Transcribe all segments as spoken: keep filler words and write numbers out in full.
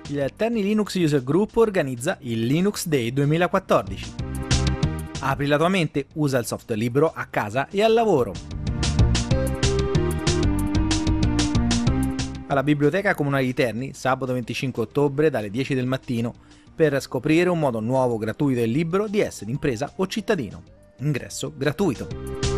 Il Terni Linux User Group organizza il Linux Day duemilaquattordici. Apri la tua mente, usa il software libero a casa e al lavoro. Alla Biblioteca Comunale di Terni, sabato venticinque ottobre dalle dieci del mattino, per scoprire un modo nuovo, gratuito e libero di essere impresa o cittadino. Ingresso gratuito.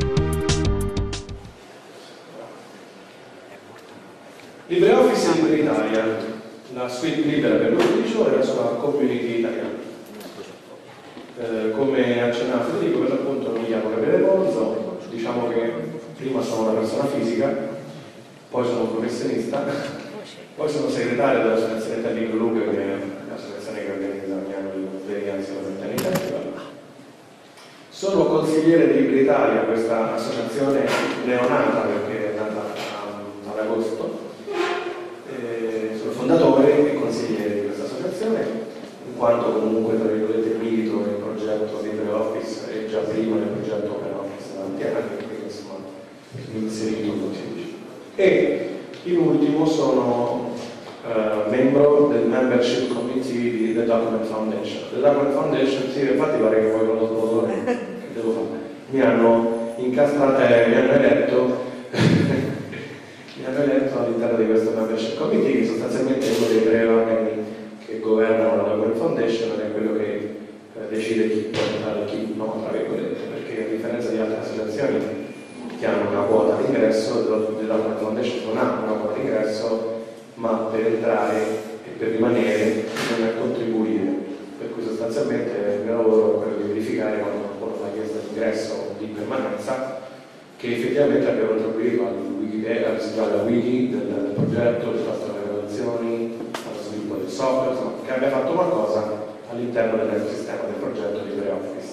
LibreOffice in Italia, la suite libera per l'ufficio e la sua community italiana. Eh, come accennato Federico, per l'appunto mi chiamo Gabriele Ponzo, diciamo che prima sono una persona fisica, poi sono un professionista, poi sono segretario dell'associazione Terni Luca, che è l'associazione che organizza ogni anno il Verianzi Terni Festival. Sono consigliere di Libre Italia, questa associazione neonata perché è nata ad agosto. Eh, sono fondatore e consigliere di questa associazione, in quanto comunque tra virgolette milito nel progetto LibreOffice e già prima nel progetto OpenOffice da tanti anni, quindi insomma mi inserito come si dice. E in ultimo sono uh, membro del membership committee di The Document Foundation. The Document Foundation, sì, infatti pare che voi conosco che devo fare. Mi hanno incastrato e mi hanno eletto mi hanno eletto all'interno di questo membership committee, che sostanzialmente è uno dei tre organi che governano la Document Foundation, è quello che eh, decide chi può entrare e chi no, tra virgolette, perché a differenza di altre associazioni che hanno una quota d'ingresso, la Foundation non ha una quota d'ingresso, ma per entrare e per rimanere bisogna contribuire, per cui sostanzialmente il mio lavoro è quello di verificare quando qualcuno fa richiesta d'ingresso o di permanenza che effettivamente abbia contribuito al wiki, al wiki del, del progetto, che ha fatto le regolazioni, allo sviluppo del software, insomma, che abbia fatto qualcosa all'interno dell'ecosistema del progetto LibreOffice.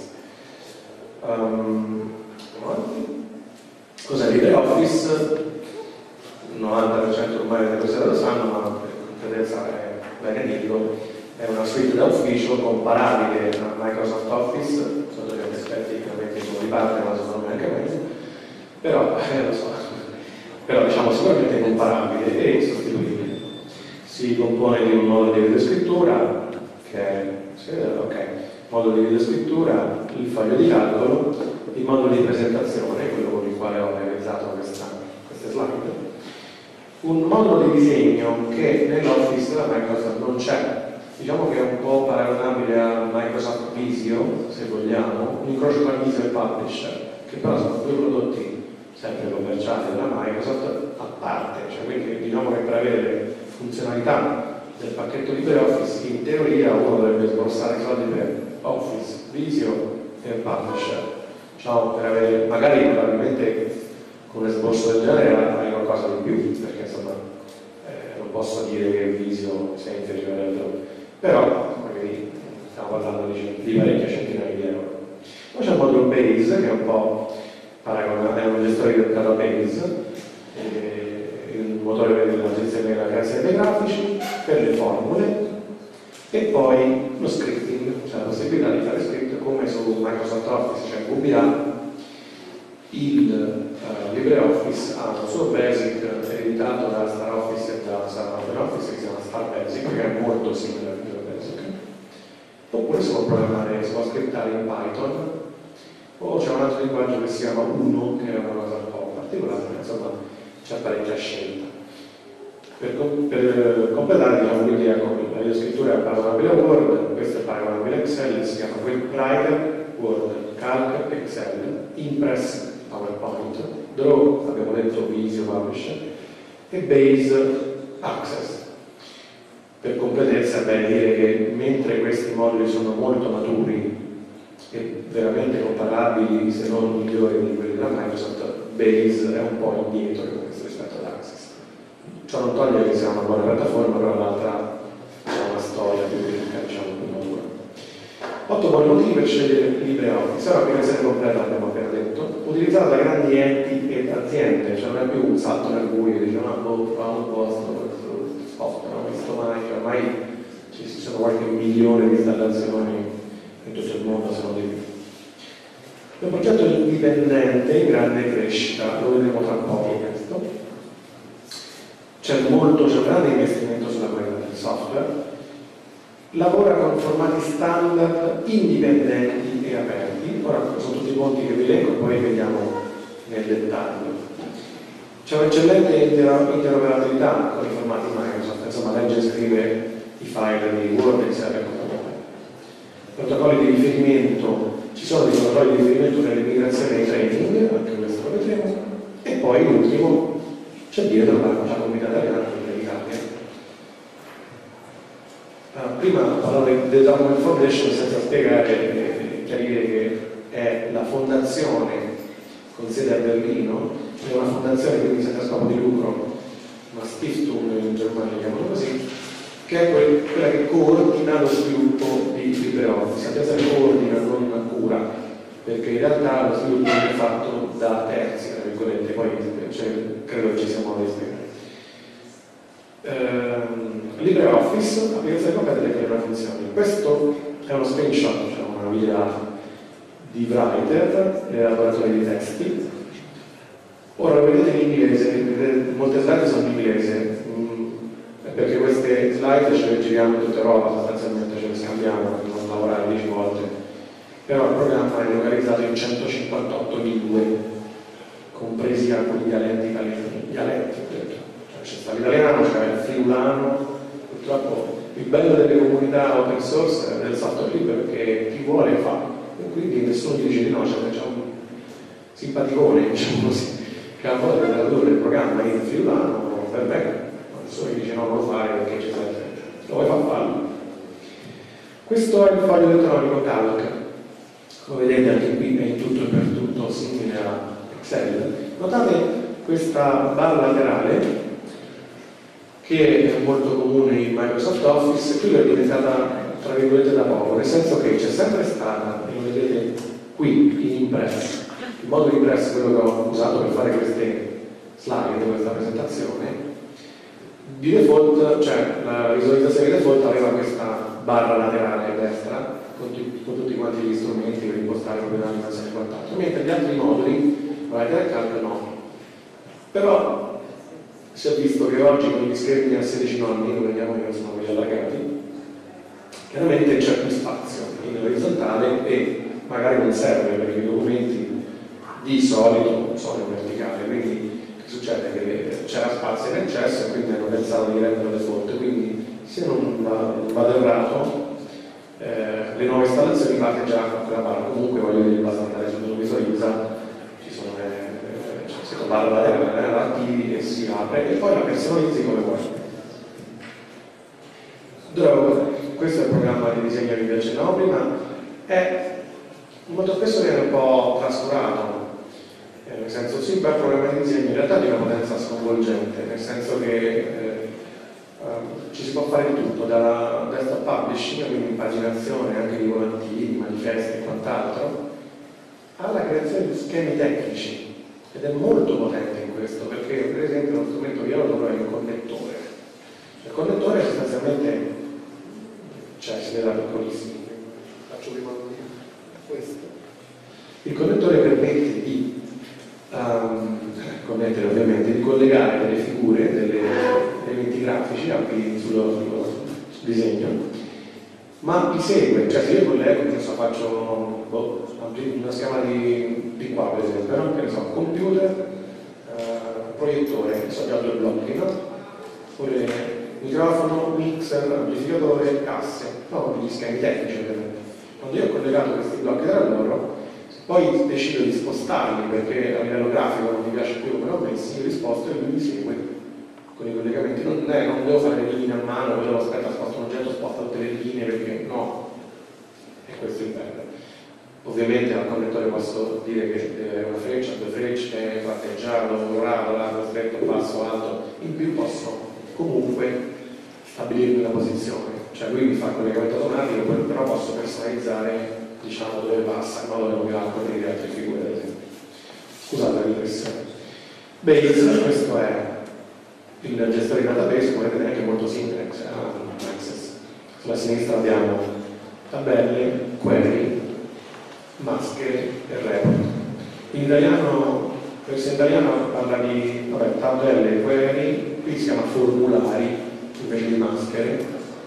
Um, Cos'è LibreOffice? Il novanta per cento ormai delle persone lo sanno, ma per competenza è bene dirlo, è una suite da ufficio comparabile a Microsoft Office, sotto gli aspetti chiaramente sono di parte, ma secondo me anche meglio, però, eh, lo so, però diciamo sicuramente comparabile e sostituibile. Si compone di un modulo di videoscrittura, che è, sì, ok, modulo di videoscrittura, il foglio di calcolo, il modulo di presentazione, quello con il quale ho realizzato questa, queste slide, un modulo di disegno che nell'Office della Microsoft non c'è. Diciamo che è un po' paragonabile a Microsoft Visio, se vogliamo, un incrocio tra Visio e Publisher, che però sono due prodotti sempre commerciali della Microsoft a parte, cioè quindi diciamo che per avere le funzionalità del pacchetto LibreOffice in teoria uno dovrebbe sborsare soldi per Office, Visio e Publisher, diciamo, per avere magari probabilmente con un esborso del genere hai qualcosa di più, perché insomma eh, non posso dire che il Visio sia inferiore all'altro, però magari stiamo parlando di, di parecchie centinaia di euro. Poi c'è il modulo Base, che è un po' paragonabile, è un gestore del database, eh, il motore per la gestione della creazione dei grafici, per le formule, e poi lo scripting, cioè la possibilità di fare script come su Microsoft Office, cioè V B A. Il uh, LibreOffice ha un suo basic ereditato da Star Office e da OpenOffice che si chiama Star Basic, che è molto simile al Visual Basic. Oppure si può programmare, si può scriptare in Python, o c'è un altro linguaggio che si chiama Uno, che è una cosa un po' particolare, insomma c'è parecchia scelta. Per, per completare, diciamo, l'idea con la videoscrittura è paragonabile a Word, questo è paragonabile a Excel, si chiama Writer, Word, Calc, Excel, Impress, PowerPoint, Draw, abbiamo detto Visio, Publisher, e Base, Access. Per completezza è bene dire che mentre questi moduli sono molto maturi e veramente comparabili, se non migliori di quelli della Microsoft, Base è un po' indietro con questo rispetto ad Access. Ciò non toglie che sia una buona piattaforma, però l'altra ha una storia più ricca, diciamo, più matura. Otto buoni motivi per scegliere LibreOffice. Ora, prima di essere completa, abbiamo appena detto, utilizzato da grandi enti e aziende, cioè non è più un salto nel buio, diciamo, ah, boh, fa un posto, questo software, non ho visto mai, cioè ormai ci sono qualche milione di installazioni in tutto il mondo, se non di più. È un progetto indipendente in grande crescita, lo vedremo tra poco questo. C'è molto, c'è un grande investimento sulla qualità del software, lavora con formati standard indipendenti e aperti. Ora sono tutti i punti che vi leggo, poi vediamo nel dettaglio. C'è un'eccellente interoperabilità con i formati Microsoft, insomma legge e scrive i file di Word, Excel e protocolli di riferimento, ci sono dei protocolli di riferimento per le migrazioni e i training, anche questo lo vedremo, e poi l'ultimo c'è dietro la, la comunità italiana dell'Italia. Uh, prima parlavo del Document Foundation senza spiegare e chiarire che è la fondazione con sede a Berlino, è una fondazione quindi senza scopo di lucro, una Stiftung in Germania chiamano così, che è quella che coordina lo sviluppo di LibreOffice. Sappiate che coordina, non cura, perché in realtà lo sviluppo è fatto da terzi, tra virgolette, poi cioè, credo che ci sia modo di spiegare. Ehm, LibreOffice, applicazione completa delle prime funzioni. Questo è uno screenshot, cioè una video di Writer, l'elaboratore di testi. Ora lo vedete in inglese, molte slide sono in inglese, perché queste slide ce le giriamo in tutta Europa, sostanzialmente ce le scambiamo per non lavorare dieci volte, però il programma è localizzato in centocinquantotto lingue, compresi alcuni dialetti italiani, dialetti, cioè c'è sta l'italiano, c'è il friulano. Purtroppo il bello delle comunità open source è del software libero perché chi vuole fa, e quindi nessuno ti dice di no, c'è cioè un simpaticone, diciamo così, che a volte tradurre il programma in friulano, per bene. Nessuno dice no, non lo fare perché ci serve, lo vuoi far farlo. Questo è il foglio elettronico Calc, come vedete anche qui è in tutto e per tutto simile a Excel. Notate questa barra laterale che è molto comune in Microsoft Office, qui è diventata tra virgolette da poco, nel senso che c'è sempre stata, e lo vedete qui in Impress, il modulo Impress, quello che ho usato per fare queste slide, questa presentazione. Di default, cioè la visualizzazione di default aveva questa barra laterale a destra con, con tutti quanti gli strumenti per impostare proprio l'animazione e quant'altro, mentre gli altri moduli, Writer e Calc no. Però si è visto che oggi con gli schermi a sedici nonni, lo vediamo che sono quelli allargati, chiaramente c'è più spazio in orizzontale e magari non serve perché i documenti di solito sono in verticale, quindi succede che c'era spazio in eccesso e quindi hanno pensato di renderlo default, quindi se non vado errato eh, le nuove installazioni parte già con quella barra, comunque voglio dire basta andare su dove visualizza, ci sono le, cioè, si barra laterale, la attivi e si apre e poi la personalizzi come vuoi. Draw, questo è il programma di disegno che vi accennavo prima, è molto spesso viene un po' trascurato. Nel senso, sì, bel programma di disegno in realtà di una potenza sconvolgente, nel senso che eh, um, ci si può fare di tutto, dalla desktop publishing, quindi impaginazione anche di volantini, manifesti e quant'altro, alla creazione di schemi tecnici, ed è molto potente in questo, perché per esempio uno strumento che io lavoro è il connettore. Il connettore sostanzialmente, cioè si vede da piccolissimo, faccio prima questo. Il connettore permette di Um, connettere ovviamente, di collegare delle figure, degli elementi grafici anche sullo, sullo disegno, ma mi segue, cioè se io collego, che so, faccio boh, una schema di, di qua per esempio, no? Che ne so, computer, uh, proiettore, so già due blocchi, no? Oppure microfono, mixer, amplificatore, casse, no? Gli schemi tecnici ovviamente. Quando io ho collegato questi blocchi tra loro, poi decido di spostarli perché a livello grafico non mi piace più come l'ho messi, io li sposto e lui mi segue con i collegamenti. Non, è, non devo fare le linee a mano, poi devo aspetta, sposto un oggetto, sposto tutte le linee perché no. E questo è il bello. Ovviamente al connettore posso dire che è una freccia, due frecce, tratteggiato, dorato, largo, stretto, basso, alto. In più posso comunque stabilirmi la posizione. Cioè lui mi fa il collegamento automatico, però posso personalizzare, diciamo, dove passa, in modo che non mi va a coprire altre figure, ad esempio. Scusate la riflessione. Base, questo è il gestore di database, come vedete è anche molto syntax, eh? Access. Sulla sinistra abbiamo tabelle, query, maschere e report. In italiano, questo in italiano parla di vabbè, tabelle, query, qui si chiama formulari invece di maschere.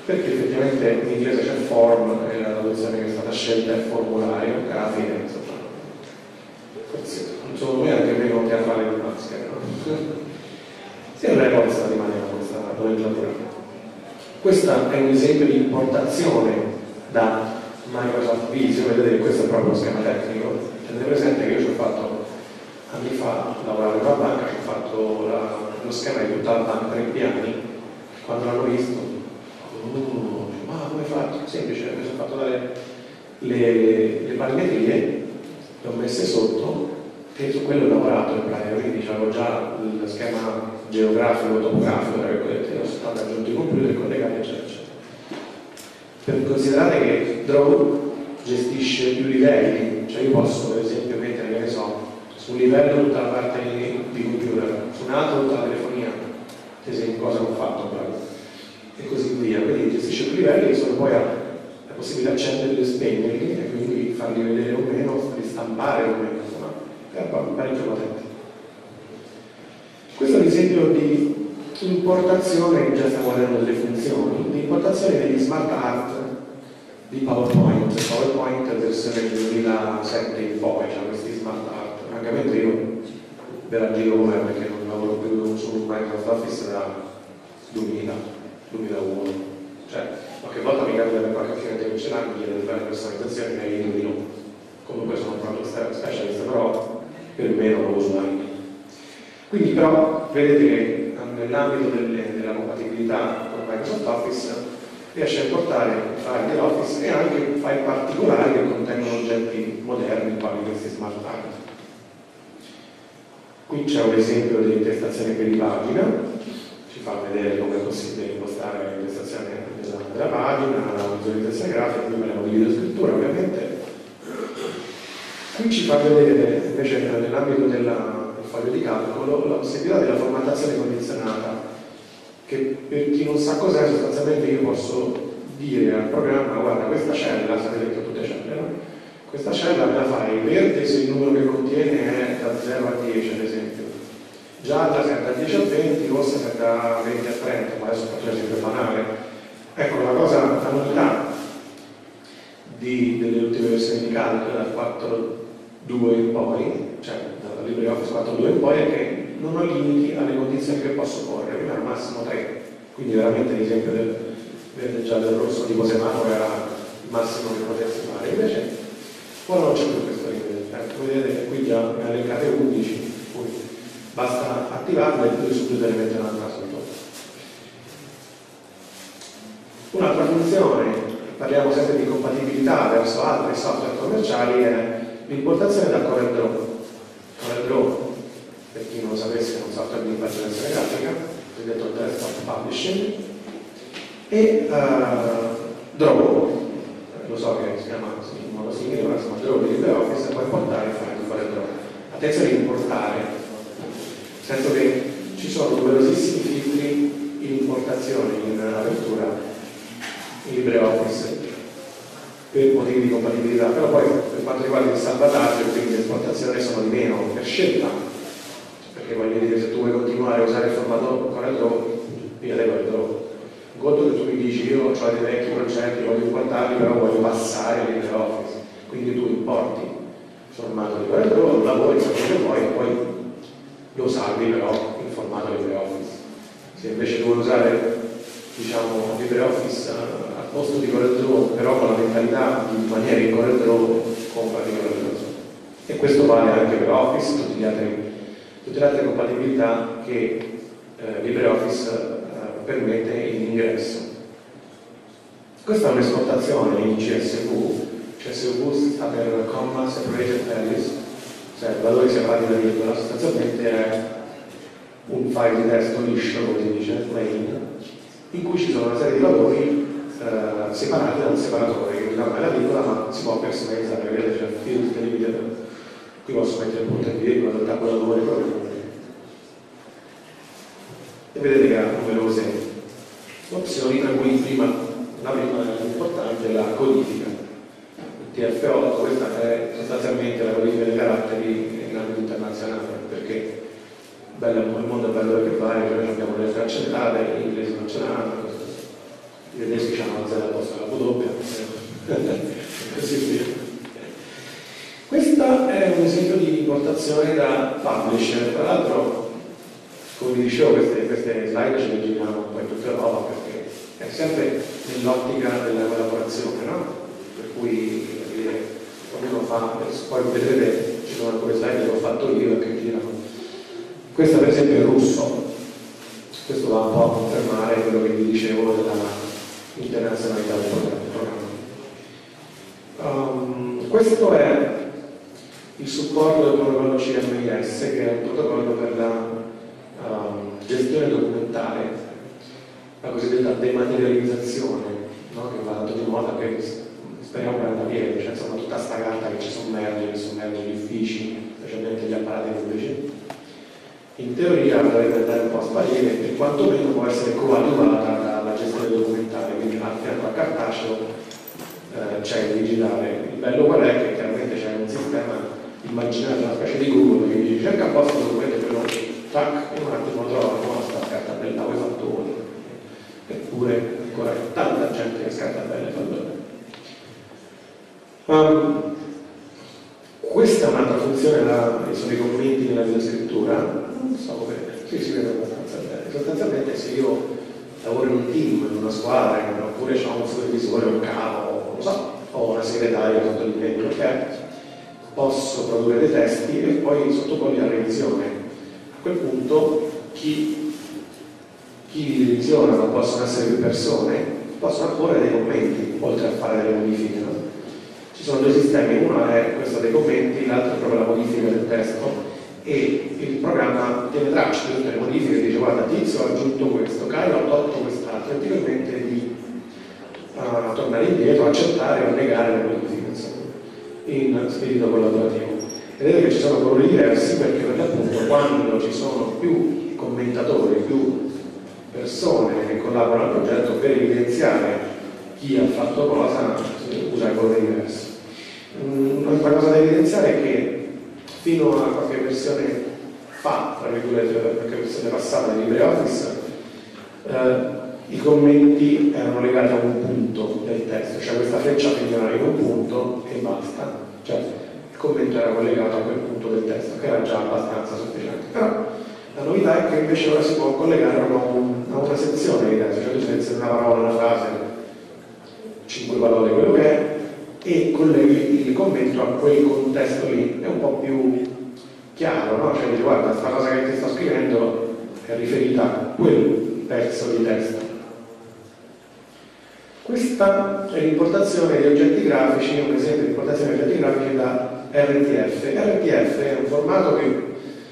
perché effettivamente in inglese c'è form e la traduzione che è stata scelta è formulario, che alla fine insomma, forse secondo me anche meno teatrale di maschera, no? Sempre le cose rimaneva questa nomenclatura. Questo è un esempio di importazione da Microsoft Visio. Vedete che questo è proprio lo schema tecnico. Tenete presente che io ci ho fatto anni fa, lavoravo in una banca, ci ho fatto la, lo schema di tutta la banca per i piani. Quando l'hanno visto, oh, ma come hai fatto? Semplice, mi sono fatto dare le, le parametrie, le ho messe sotto e su quello ho lavorato in pratica, quindi avevo già il schema geografico, topografico, tra virgolette, ho stato aggiunto i computer collegati, eccetera, eccetera. Per considerare che Draw gestisce più livelli, cioè io posso per esempio mettere, che ne so, su un livello tutta la parte di computer, su un altro tutta la telefonia, ad esempio cosa ho fatto proprio, e così via. Quindi gestisce più livelli e solo poi ha la possibilità di accenderli e spegnerli e quindi farli vedere o meno, farli stampare o meno, insomma, è parecchio potente. Questo è un esempio di importazione, già stiamo vedendo delle funzioni, di importazione degli smart art di PowerPoint. PowerPoint è versione del duemilasette in poi, cioè questi smart art. Francamente io ve la giro com'è perché non lavoro più su Microsoft Office da duemila, duemilauno. Cioè, qualche volta mi capita per qualche cliente che ce l'ha, mi chiede di fare personalizzazioni, ma io di no. Comunque sono proprio specialista, però per me non lo uso mai. Quindi però vedete che nell'ambito della compatibilità con Microsoft Office riesce a importare file dell'Office e anche file particolari che contengono oggetti moderni quali questi smart art. Qui c'è un esempio di intestazione per pagina, ci fa vedere come è possibile impostare l'intestazione della, della pagina, la visualizzazione grafica, qui parliamo di videoscrittura ovviamente. Qui ci fa vedere invece nell'ambito della foglio di calcolo la possibilità della formattazione condizionata, che per chi non sa cos'è sostanzialmente io posso dire al programma guarda questa cella, sapete che tutte celle, no? Questa cella me la fai verde se il numero che contiene è da zero a dieci ad esempio, gialla se è da dieci a venti, rossa se è da venti a trenta, ma adesso faccio l'esempio banale. Ecco la cosa, la novità di, delle ultime versioni di calcolo dal quattro punto due in poi, cioè dalla LibreOffice quattro punto due in poi, è che non ho limiti alle condizioni che posso porre, prima al massimo tre, quindi veramente l'esempio del verde, giallo e rosso tipo semaforo era il massimo che potessi fare, invece ora non c'è più questo limite. Ecco, vedete che qui già ne ha elencate undici, quindi basta attivarle e poi subito le mette un'altra sotto. Un'altra funzione, parliamo sempre di compatibilità verso altri software commerciali, è l'importazione da CorelDRAW. CorelDRAW, per chi non lo sapesse, è un software di immaginazione grafica, cosiddetto desktop publishing, e uh, Draw, lo so che si chiama in modo simile, ma insomma Draw di LibreOffice, e può importare i file di CorelDRAW. Attenzione a importare, nel senso che ci sono numerosissimi filtri in importazione, in apertura, in LibreOffice, per motivi di compatibilità, però poi per quanto riguarda il salvataggio e quindi l'esportazione sono di meno per scelta, perché voglio dire, se tu vuoi continuare a usare il formato CorelDRAW, via te CorelDRAW. Un conto che tu mi dici io ho dei vecchi progetti, voglio importarli, però voglio passare a LibreOffice, quindi tu importi il formato di CorelDRAW, lo lavori quello che vuoi e poi lo salvi però in formato LibreOffice. Se invece tu vuoi usare, diciamo, LibreOffice al posto di CorelDRAW, però con la mentalità di maniera in CorelDRAW, compra di CorelDRAW. E questo vale anche per Office, tutti gli altri, tutte le altre compatibilità che eh, LibreOffice eh, permette in ingresso. Questa è un'esportazione in C S V. C S V sta per Comma Separated Values, cioè valori separati da virgola, sostanzialmente è un file di testo liscio, come si dice, plain, in cui ci sono una serie di valori eh, separati da un separatore, che non è la virgola, ma si può personalizzare, vedete c'è field delimited, qui posso mettere il punto di virgola, il tabulatore, proprio. E vedete che ha numerose opzioni, tra cui prima, la prima importante è la codifica. Il T F otto, questa è sostanzialmente la codifica dei caratteri in ambito internazionale, perché bello, il mondo è bello perché vale, noi abbiamo le tracce date, in inglese non ce l'hanno, i tedeschi valutazione da publisher. Tra l'altro, come vi dicevo, queste, queste slide ce le giriamo un po' in tutta Europa perché è sempre nell'ottica della collaborazione, no? Per cui dire, ognuno fa, poi vedrete, ci sono alcune slide che ho fatto io che girano. Questa per esempio è russo, questo va un po' a confermare quello che vi dicevo della internazionalità del programma. Um, questo è il supporto del protocollo C M I S, che è un protocollo per la um, gestione documentale, la cosiddetta dematerializzazione, no? Che va dato di moda, che speriamo che vada bene, cioè insomma tutta sta carta che ci sommerge, che sommerge gli uffici, specialmente gli apparati pubblici, in teoria dovrebbe andare un po' a sparire e quantomeno può essere coadiuvata dalla gestione documentale, quindi al fianco al cartaceo eh, c'è il digitale. Il bello qual è? Che chiaramente c'è un sistema, immaginate una specie di Google che dice cerca apposta un documento e quello tac, in un attimo trova no, sta carta bella, voi fattoni, eppure ancora tanta gente che scarta belle fattoni. Um, questa è un'altra funzione, la, sono i commenti nella videoscrittura, non so bene, sì, si vede abbastanza bene. Sostanzialmente se io lavoro in un team, in una squadra, oppure ho un supervisore, un capo, non so, ho una segretaria sotto di me, okay? Posso produrre dei testi e poi sottoporli a revisione. A quel punto chi, chi li revisiona, ma possono essere più persone, possono apporre dei commenti, oltre a fare delle modifiche, no? Ci sono due sistemi, uno è questo dei commenti, l'altro è proprio la modifica del testo e il programma tiene traccia di tutte le modifiche e dice guarda Tizio ha aggiunto questo, Caio ha tolto quest'altro e ti permette di uh, tornare indietro, accettare o negare le modifiche insomma, in spirito collaborativo. Vedete che ci sono colori diversi perché per l'appunto quando ci sono più commentatori, più persone che collaborano al progetto per evidenziare chi ha fatto cosa si usa colori diversi. Un'altra cosa da evidenziare è che fino a qualche versione fa, tra virgolette, qualche versione passata di LibreOffice, eh, i commenti erano legati a un punto del testo, cioè questa freccia finiva in un punto e basta, cioè il commento era collegato a quel punto del testo, che era già abbastanza sufficiente. Però la novità è che invece ora si può collegare a, un, a una sezione di testo, cioè tu selezioni una parola, una frase, cinque parole, quello che è, e colleghi il commento a quel contesto lì, è un po' più chiaro, no? Cioè dici guarda, questa cosa che ti sto scrivendo è riferita a quel pezzo di testo. Questa è l'importazione di oggetti grafici, un esempio di importazione di oggetti grafici da R T F. R T F è un formato che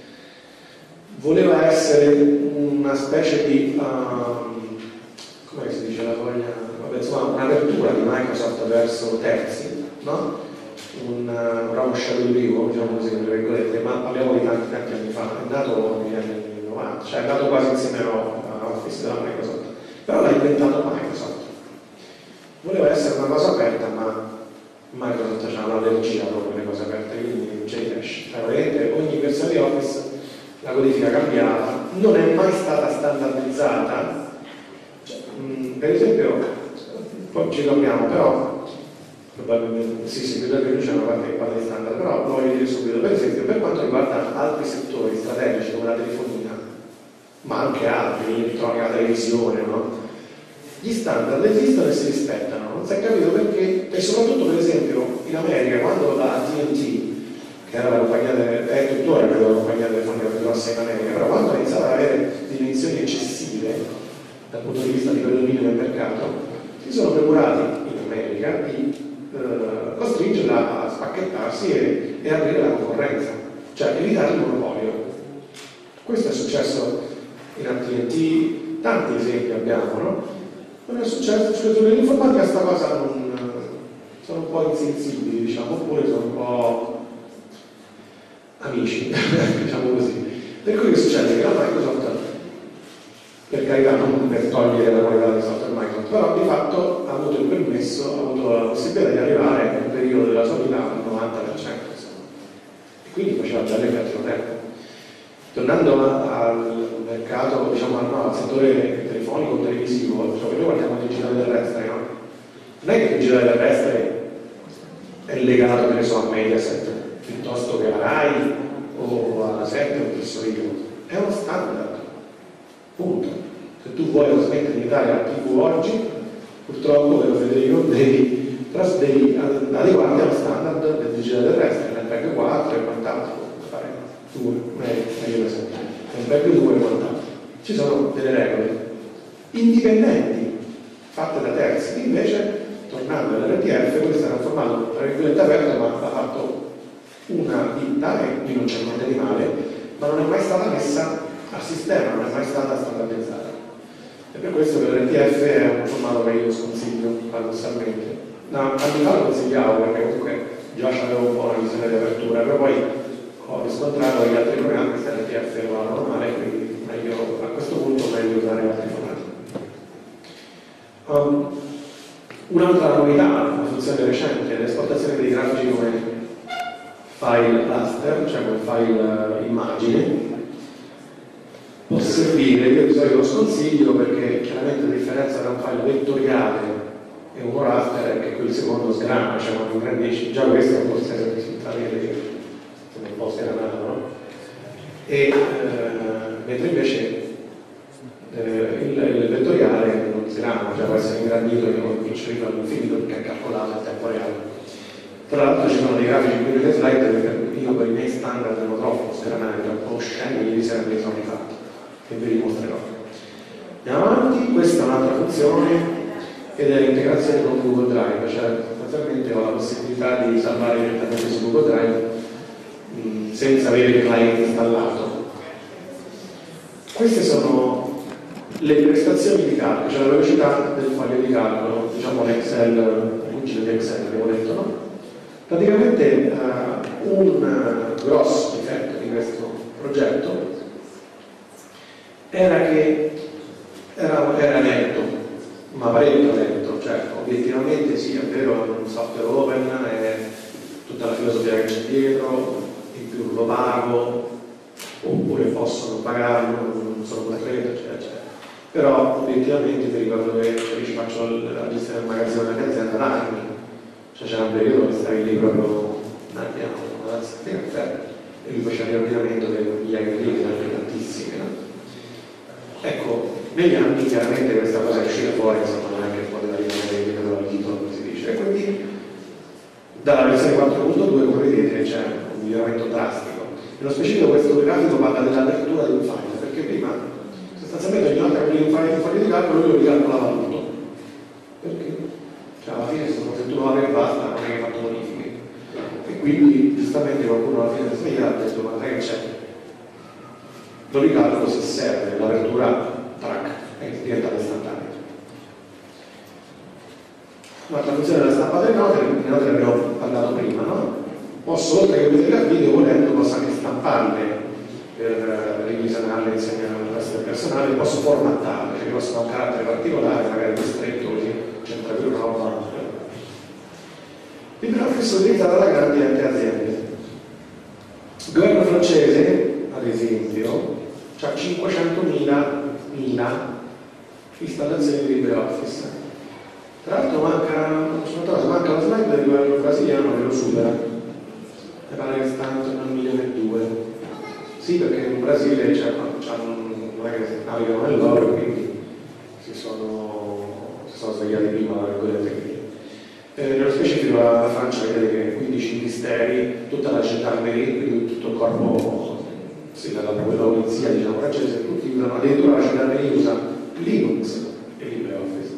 voleva essere una specie di, um, come si dice la voglia? Insomma, un'apertura di Microsoft verso terzi, no? un, un ramo scialurivo, diciamo così, tra virgolette, ma parliamo di tanti tanti anni fa, è nato negli anni novanta, cioè è nato quasi insieme a Office della Microsoft, però l'ha inventato Microsoft. Voleva essere una cosa aperta, ma Microsoft ha un'allergia proprio alle cose aperte, quindi non c'è riesce. Cioè, ogni versione di Office la codifica cambiava, non è mai stata standardizzata, cioè, mh, per esempio poi ci dobbiamo, però probabilmente sì, sì, credo che c'è una parte che parla di standard, però lo voglio dire subito. Per esempio, per quanto riguarda altri settori strategici come la telefonia, ma anche altri, l'elettronica, la televisione, no? Gli standard esistono e si rispettano, non si è capito perché, e soprattutto per esempio in America, quando la A T and T, che era la compagnia, è tuttora credo la compagnia telefonica più grossa in America, però quando iniziava ad avere dimensioni eccessive dal punto di vista di predominio del mercato, si sono procurati in America di eh, costringerla a spacchettarsi e, e aprire la concorrenza, cioè evitare il monopolio. Questo è successo in A T and T, tanti esempi abbiamo, no? Non è successo, successo nell'informatica sta cosa non, sono un po' insensibili, diciamo, oppure sono un po' amici, diciamo così. Per cui che succede? Che la Microsoft, per carità non per togliere la qualità del software Microsoft, però di fatto ha avuto il permesso, ha avuto la possibilità di arrivare in un periodo della sua vita al novanta per cento insomma. E quindi faceva già l'effetto tempo. Tornando al mercato, diciamo no, al settore telefonico o televisivo, cioè noi guardiamo il digitale terrestre, no? Non è che il digitale terrestre è legato, che ne so, a Mediaset piuttosto che a Rai o consiglio, è uno standard, punto. Se tu vuoi trasmettere in Italia la tivù oggi, purtroppo, vero Federico, devi, devi adeguarti allo standard del digitale terrestre, l'M P quattro e quant'altro, fare due, meglio esempio, l'M P due e quant'altro. Ci sono delle regole indipendenti, fatte da terzi, invece, tornando all'R T F, questo era un formato tra virgolette aperto, ma l'ha fatto una ditta, e qui non c'è niente di male, ma non è mai stata messa al sistema, non è mai stata standardizzata. E per questo che l'R T F è un formato che io sconsiglio, paradossalmente. No, anni fa lo consigliavo perché comunque già avevo un po' una visione di apertura, però poi ho riscontrato che gli altri programmi questa L T F lo vanno male, quindi meglio, a questo punto meglio usare altri formati. Um, Un'altra novità, una funzione recente, è l'esportazione dei grafici come file raster, cioè come file uh, immagine. Può servire, io di solito lo sconsiglio perché chiaramente la differenza tra un file vettoriale e uno raster è che quel secondo sgrana, cioè quando ingrandisci, già questo forse risulta vedere un po' sgranato, no? E eh, mentre invece eh, il, il vettoriale non sgrana, cioè può essere ingrandito e non comincia all'infinito perché è calcolato in tempo reale. Tra l'altro ci sono dei grafici qui nelle slide perché io per i miei standard non troppo sgranati, un po' osceni, ieri sera me li sono rifatti, che vi dimostrerò. Andiamo avanti, questa è un'altra funzione ed è l'integrazione con Google Drive, cioè sostanzialmente ho la possibilità di salvare direttamente su Google Drive mh, senza avere il client installato. Queste sono le prestazioni di calcolo, cioè la velocità del foglio di calcolo, diciamo l'Excel, il cugino di Excel, abbiamo detto, no? Praticamente uh, un uh, grosso difetto di questo progetto era che era, era lento, ma parecchio lento, cioè obiettivamente sì, è vero, è un software open, è tutta la filosofia che c'è dietro, in più lo pago, oppure possono pagarlo, non sono costretto, eccetera, eccetera. Però obiettivamente mi ricordo che io ci faccio la gestione del magazzino della mia azienda da anni, cioè c'era un periodo che stavi lì proprio un anno, una caffè, e lui faceva l'ordinamento delle migliaia di libri, anche tantissimi, no? Ecco, negli anni chiaramente questa cosa è uscita fuori, insomma non è che poteva rimanere di metodologico, come si dice, e quindi dalla versione quattro punto due, come vedete, c'è un miglioramento drastico. Nello specifico questo grafico parla dell'apertura di un file, perché prima sostanzialmente ogni volta che un file un foglio di calcolo lui lo ricalcolava tutto, perché cioè, alla fine se tu lo apri e basta non è che hai fatto modifiche, e quindi giustamente qualcuno alla fine si sveglia e ha detto ma sai che c'è, lo ricalcolo se serve, l'apertura track è diventata istantanea. Un'altra funzione della stampa delle note, le note le abbiamo parlato prima, no? Posso, oltre che vedere il video, volendo, posso anche stamparle per revisionarle insieme al resto del personale, posso formattarle, perché possono avere un carattere particolare, magari ristretto, così c'entra più roba. LibreOffice è utilizzato da grandi enti aziende. Il governo francese, ad esempio, ha cinquecentomila installazioni di LibreOffice. Tra l'altro manca, manca la slide del governo brasiliano che lo supera, e pare che sta intorno al milione e due. Sì, perché in Brasile cioè, non è che navigano nell'oro, quindi si sono, si sono svegliati prima la virgolette. Eh, nello specifico la, la Francia vede che quindici ministeri, tutta la gendarmerie, quindi tutto il corpo, sì, la, la polizia diciamo, francese, tutti usano, addirittura la gendarmerie usa Linux e LibreOffice.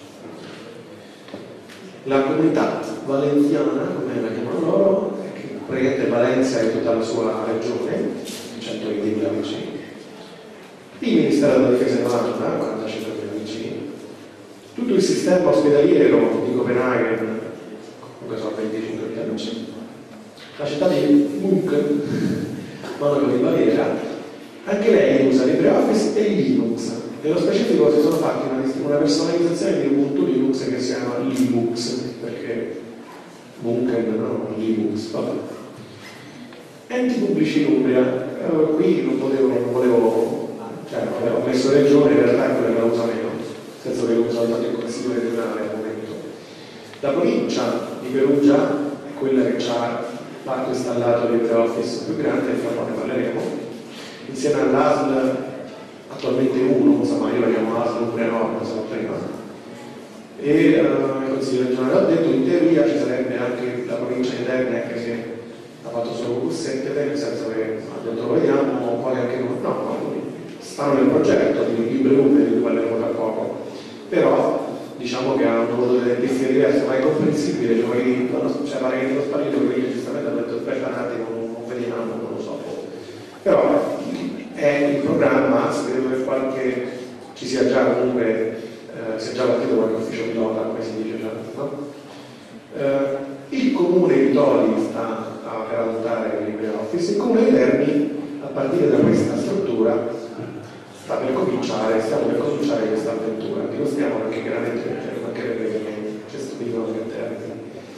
La comunità valenziana, come la chiamano loro, che praticamente Valencia e tutta la sua regione, centoventimila vicini. Il Ministero della Difesa in Olanda, quarantacinquemila vicini. Tutto il sistema ospedaliero di Copenaghen, comunque sono venticinquemila vicini. La città di Munchen, Monaco di Baviera, anche lei usa LibreOffice e Linux. Nello specifico si sono fatti una, una personalizzazione di Ubuntu Linux che si chiama Linux, perché Munchen no, Linux, vabbè. Enti pubblici in Umbria, eh, qui non potevo, non volevo, cioè ho messo regione, in realtà è quella che la usa meno, nel senso che uso soltanto il consiglio regionale al momento. La provincia di Perugia è quella che ha parco installato LibreOffice più grande, fra poi ne parleremo, insieme all'A S L, attualmente uno, insomma io la chiamo A S L Umbria Nord, non so prima, e eh, il Consiglio regionale ha detto in teoria ci sarebbe anche la provincia di Terni, anche se ha fatto solo cursette, nel senso che ha detto lo vediamo, poi anche no, no, stanno nel progetto di Libre Umbria di cui parleremo tra poco, però diciamo che hanno avuto delle tempistiche diverse, ma è comprensibile, cioè, cioè pare che nello sparito che giustamente ha detto aspetta un attimo, non vediamo, non lo so. Però è in programma, credo che qualche ci sia già comunque, eh, sia già partito qualche ufficio pilota, come si dice già, no? Eh, il comune di Toli sta a, per adottare il LibreOffice, il comune di Terni a partire da questa struttura sta per cominciare, stiamo per cominciare questa avventura, dico stiamo perché chiaramente anche perché c'è studiato anche a Terni.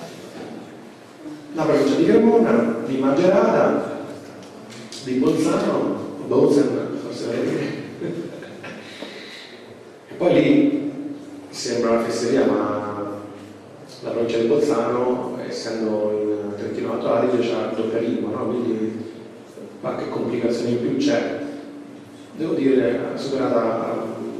La provincia di Cremona, di Macerata, di Bolzano, Bozen, forse va dire. E poi lì sembra una fesseria, ma la provincia di Bolzano, essendo in Trentino Alto Adige, c'ha la doppia lingua, no? Quindi qualche complicazione in più c'è. Devo dire, superata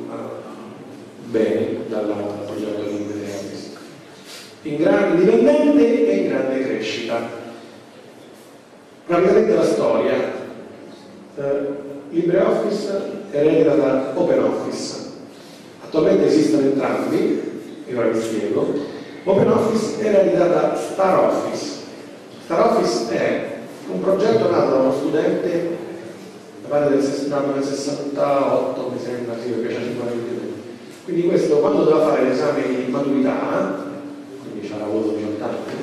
bene dal progetto di LibreOffice. In grande dipendente e in grande crescita. Rapidamente la storia. Uh, LibreOffice eredita da OpenOffice. Attualmente esistono entrambi, e ora vi spiego. OpenOffice eredita da StarOffice. StarOffice è un progetto nato da uno studente del sessantotto, mi sembra, sì, perché c'è cinquanta. Quindi questo, quando doveva fare l'esame di maturità, quindi c'era avuto diciotto anni,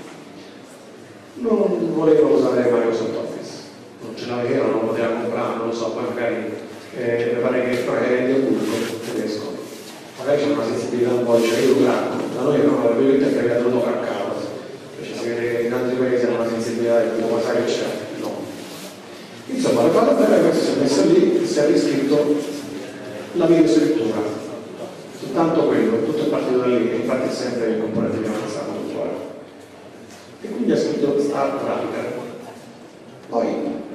non voleva usare Microsoft Office, non ce l'aveva, non poteva comprare, non lo so, poi magari eh, mi pare che però era in pubblico tedesco, magari c'è una sensibilità un po', cioè io grande, da noi non avrebbe interpretato tutto a caso, cioè si vede che in altri paesi hanno una sensibilità di tipo, ma sai che c'è? No. Insomma, la cosa bella è che questo si è messo lì e si è riscritto la videoscrittura, soltanto quello, tutto è partito da lì, infatti è sempre il componente di avanzato attuale. E quindi ha scritto Start Writer. Poi,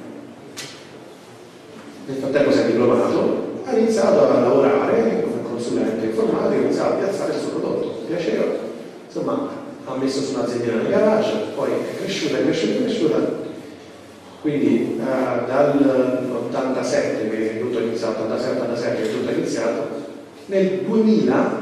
nel frattempo si è diplomato, ha iniziato a lavorare come consulente informatico, ha iniziato a piazzare il suo prodotto, piaceva, insomma, ha messo su un'azienda nel garage, poi è cresciuta, è cresciuta, è cresciuta. Quindi uh, dall'ottantasette che tutto è iniziato, ottantasei ottantasette che tutto è iniziato, nel duemila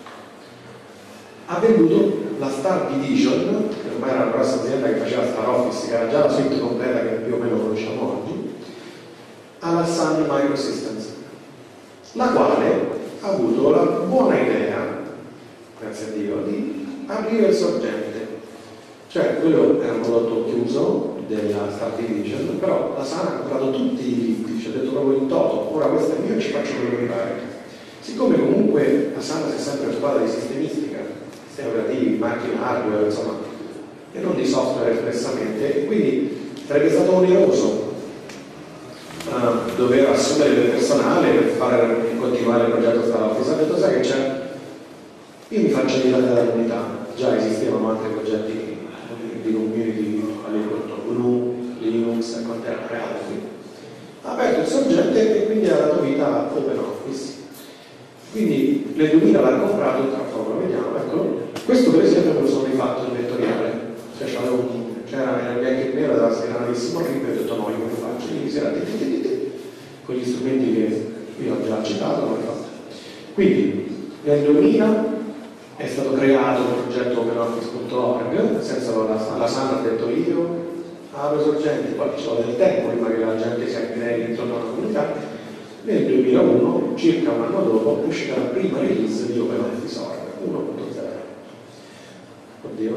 ha venduto la Star Division, che ormai era una grossa azienda che faceva Star Office, che era già la suite completa che più o meno conosciamo oggi, alla Sun Microsystems, la quale ha avuto la buona idea, grazie a Dio, di aprire il sorgente. Cioè, quello era un prodotto chiuso della Star Division, però la Sun ha comprato tutti i diritti, ci ha detto proprio in toto, ora questo è mio e ci faccio quello che mi pare. Siccome comunque la Sun si è sempre occupata di sistemistica, sistemi operativi, macchine, hardware, insomma, e non di software espressamente, e quindi sarebbe stato oneroso uh, dover assumere del personale per fare, continuare il progetto Star Office. Ha detto, sai che c'è? Io mi faccio aiutare dalla comunità, già esistevano altri progetti di community all'interno, G N U, Linux e quante altre altri. Ha aperto il sorgente e quindi ha dato vita a OpenOffice. Quindi nel duemila l'ha comprato, tra poco lo vediamo, eccolo. Questo per esempio me lo sono rifatto il vettoriale, cioè c'era nel bianco e nero, della sgranatissimo clip e ho detto no, io me lo faccio, quindi si era con gli strumenti che io ho già citato, l'ho fatto. Quindi nel duemila è stato creato il progetto OpenOffice punto org, nel senso la, la Sun ha detto io apro sorgenti, poi ci vuole del tempo prima che la gente si aggredi intorno alla comunità. Nel duemilauno, circa un anno dopo, è uscita la prima release di OpenOffice punto org uno punto zero. Oddio.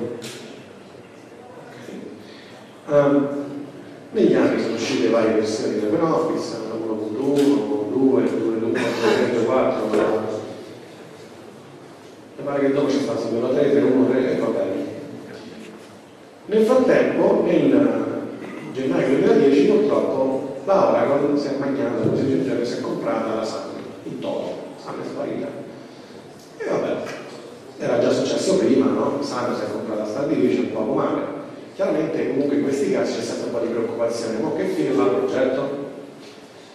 Okay. Um, negli anni sono uscite varie versioni di OpenOffice, uno punto uno, due, due punto uno, tre punto quattro, mi pare che dopo c'è stato due punto tre, tre punto uno, tre e va bene. Nel frattempo, nel gennaio duemiladieci, purtroppo la Oracle si è mangiata, così si è comprata la Sun in toto, Sun è sparita. E vabbè, era già successo prima, no? Sun si è comprata Star Division, poco male. Chiaramente comunque in questi casi c'è sempre un po' di preoccupazione, ma che fine fa il progetto?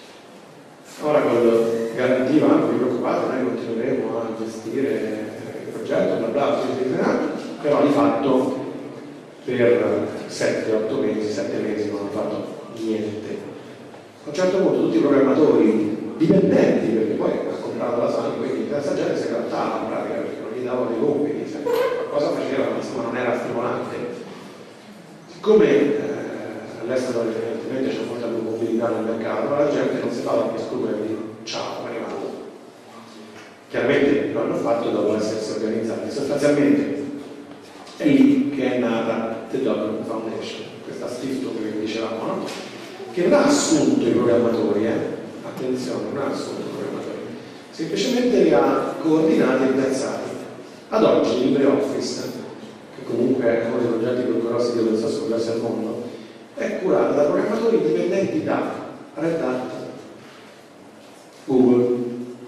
Oracle garantiva, non vi preoccupate, noi continueremo a gestire il progetto, bla bla, però di fatto per sette otto mesi, sette mesi non hanno fatto niente. A un certo punto tutti i programmatori dipendenti, perché poi ha comprato la Sun, quindi questa gente si grattava in pratica perché non gli davano i compiti, qualcosa faceva, insomma non era stimolante. Siccome eh, all'estero evidentemente c'è molta più mobilità nel mercato, la gente non si fa più scrupoli di ciao, arrivato. Chiaramente lo hanno fatto dopo essersi organizzati. Sostanzialmente è lì che è nata The Document Foundation, questa stiftung che dicevamo, no? Che non ha assunto i programmatori, eh? Attenzione, non ha assunto i programmatori, semplicemente li ha coordinati e piazzati. Ad oggi LibreOffice, che comunque è uno dei progetti più grossi di open source conversi al mondo, è curato da programmatori dipendenti da Red Hat, Google,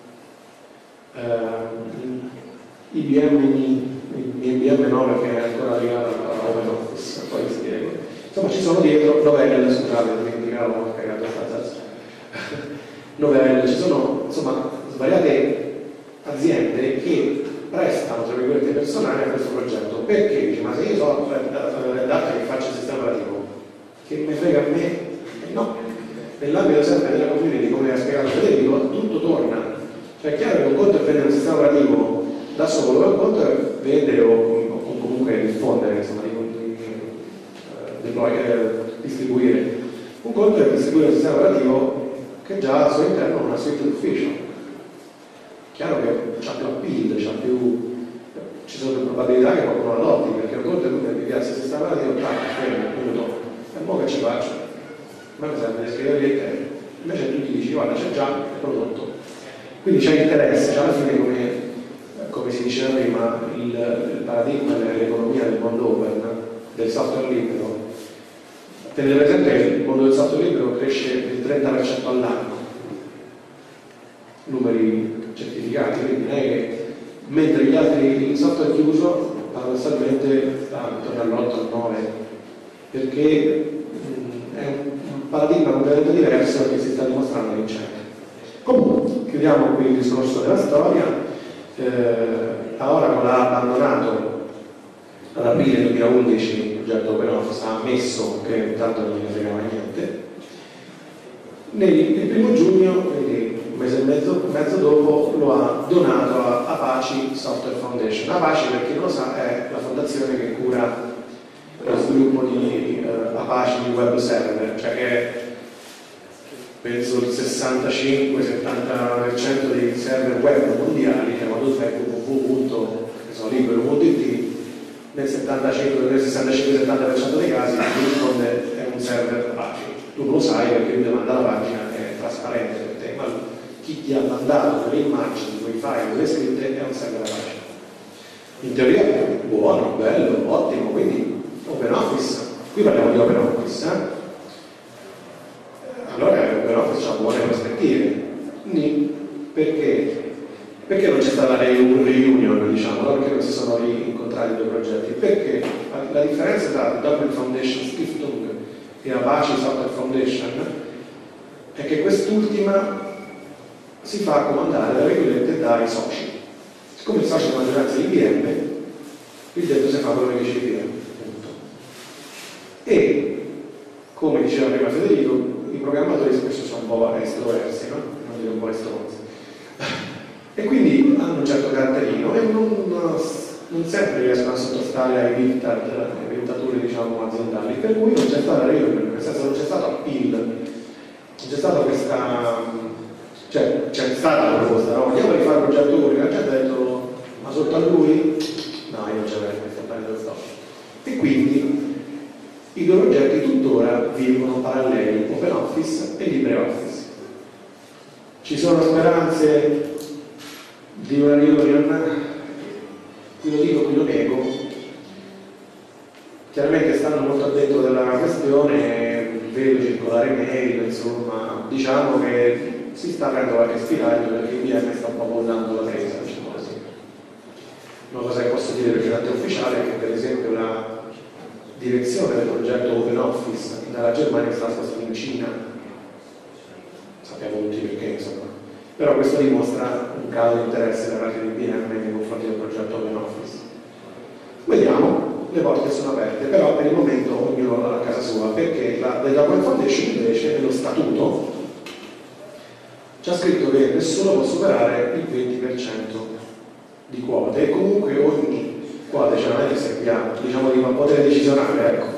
eh, I B M, I B M nove che è ancora legato a OpenOffice, poi vi spiego. Insomma ci sono dietro Novell, scusate, dimenticavo, ho cagato abbastanza. Novell, ci sono insomma svariate aziende che prestano tra virgolette personale a questo progetto. Perché? Dice, ma se io so Red Hat che faccio il sistema operativo, che mi frega a me? Eh no, nell'ambito sempre della community, come ha spiegato Federico, tutto torna. Cioè è chiaro che un conto è prendere un sistema operativo da solo, un conto è vendere o, o comunque diffondere, insomma, di, di, deploy, eh, distribuire. Un conto è distribuire un sistema operativo che già al suo interno ha una suite d'ufficio. Chiaro che c'ha più appeal, c'ha più, ci sono più probabilità che qualcuno lo adotti, perché un conto è che mi piace il sistema operativo, tac, fermo, minuto, e mo che ci faccio? A me mi serve scrivere il tempo. Invece tu gli dici, guarda, c'è già il prodotto. Quindi c'è interesse, c'è alla fine come, come si diceva prima, il, il paradigma dell'economia del mondo open, del software libero. Tenete presente che il mondo del software libero cresce del trenta per cento all'anno, numeri certificati, quindi non è che mentre gli altri, il software chiuso paradossalmente sta intorno all'otto al nove, perché mh, è un paradigma completamente diverso che si sta dimostrando vincente. Comunque, chiudiamo qui il discorso della storia. Eh, Oracle ha abbandonato ad aprile duemilaundici il progetto OpenOffice, ha ammesso che tanto non ne fregava niente. Nel, il primo giugno, quindi un mese e mezzo, mezzo dopo, lo ha donato a Apache Software Foundation. Apache, per chi non lo sa, è la fondazione che cura lo sviluppo di uh, Apache di web server, cioè che penso il sessantacinque settanta per cento dei server web mondiali, che quando fai www punto libero punto it, nel settantacinque sessantacinque settanta per cento dei casi risponde è un server Apache. Tu non lo sai perché lui ti manda la pagina, è trasparente per te, ma chi ti ha mandato quelle immagini, quei file, quelle scritte è un server Apache. In teoria è buono, bello, ottimo, quindi OpenOffice, qui parliamo di OpenOffice, eh? Allora OpenOffice ha buone prospettive. Perché? Perché non c'è stata la reunion, diciamo, no? Perché non si sono incontrati i due progetti? Perché la, la differenza tra Document Foundation Stiftung e Apache Software Foundation è che quest'ultima si fa comandare tra virgolette dai soci. Siccome i soci sono maggioranza di I B M, il detto si fa quello che dice I B M. Punto. E come diceva prima Federico, i programmatori spesso sono un po' estroversi, no? Non dire un po' estroversi. E quindi hanno un certo caratterino e non, non sempre riescono a sottostare ai diktat, alle dittature diciamo aziendali, per cui non c'è stata reunion, nel senso non c'è stato appeal, non c'è stata questa, cioè c'è stata la proposta, no? Andiamo a rifare il progetto unico, la gente ha detto ma sotto a lui? No, io non ce l'avrei mai fatto dello stop. E quindi i due progetti tuttora vivono paralleli, OpenOffice e LibreOffice. Ci sono speranze di una reunion, qui lo dico, qui lo nego. Chiaramente stanno molto addentro della questione, vedo circolare mail, insomma, diciamo che si sta aprendo qualche spiraglio perché I B M sta un po' mollando la presa, diciamo così. Una cosa che posso dire precedente ufficiale è che per esempio la direzione del progetto OpenOffice dalla Germania sta spostata in Cina, sappiamo tutti perché, insomma. però questo dimostra un calo di interesse da parte di I B M nei confronti del progetto OpenOffice. Vediamo, le porte sono aperte, però per il momento ognuno a casa sua, perché la Data Open Foundation invece nello statuto c'è scritto che nessuno può superare il venti per cento di quote e comunque ogni quota, cioè non è che se abbia, diciamo, di un potere decisionale, ecco.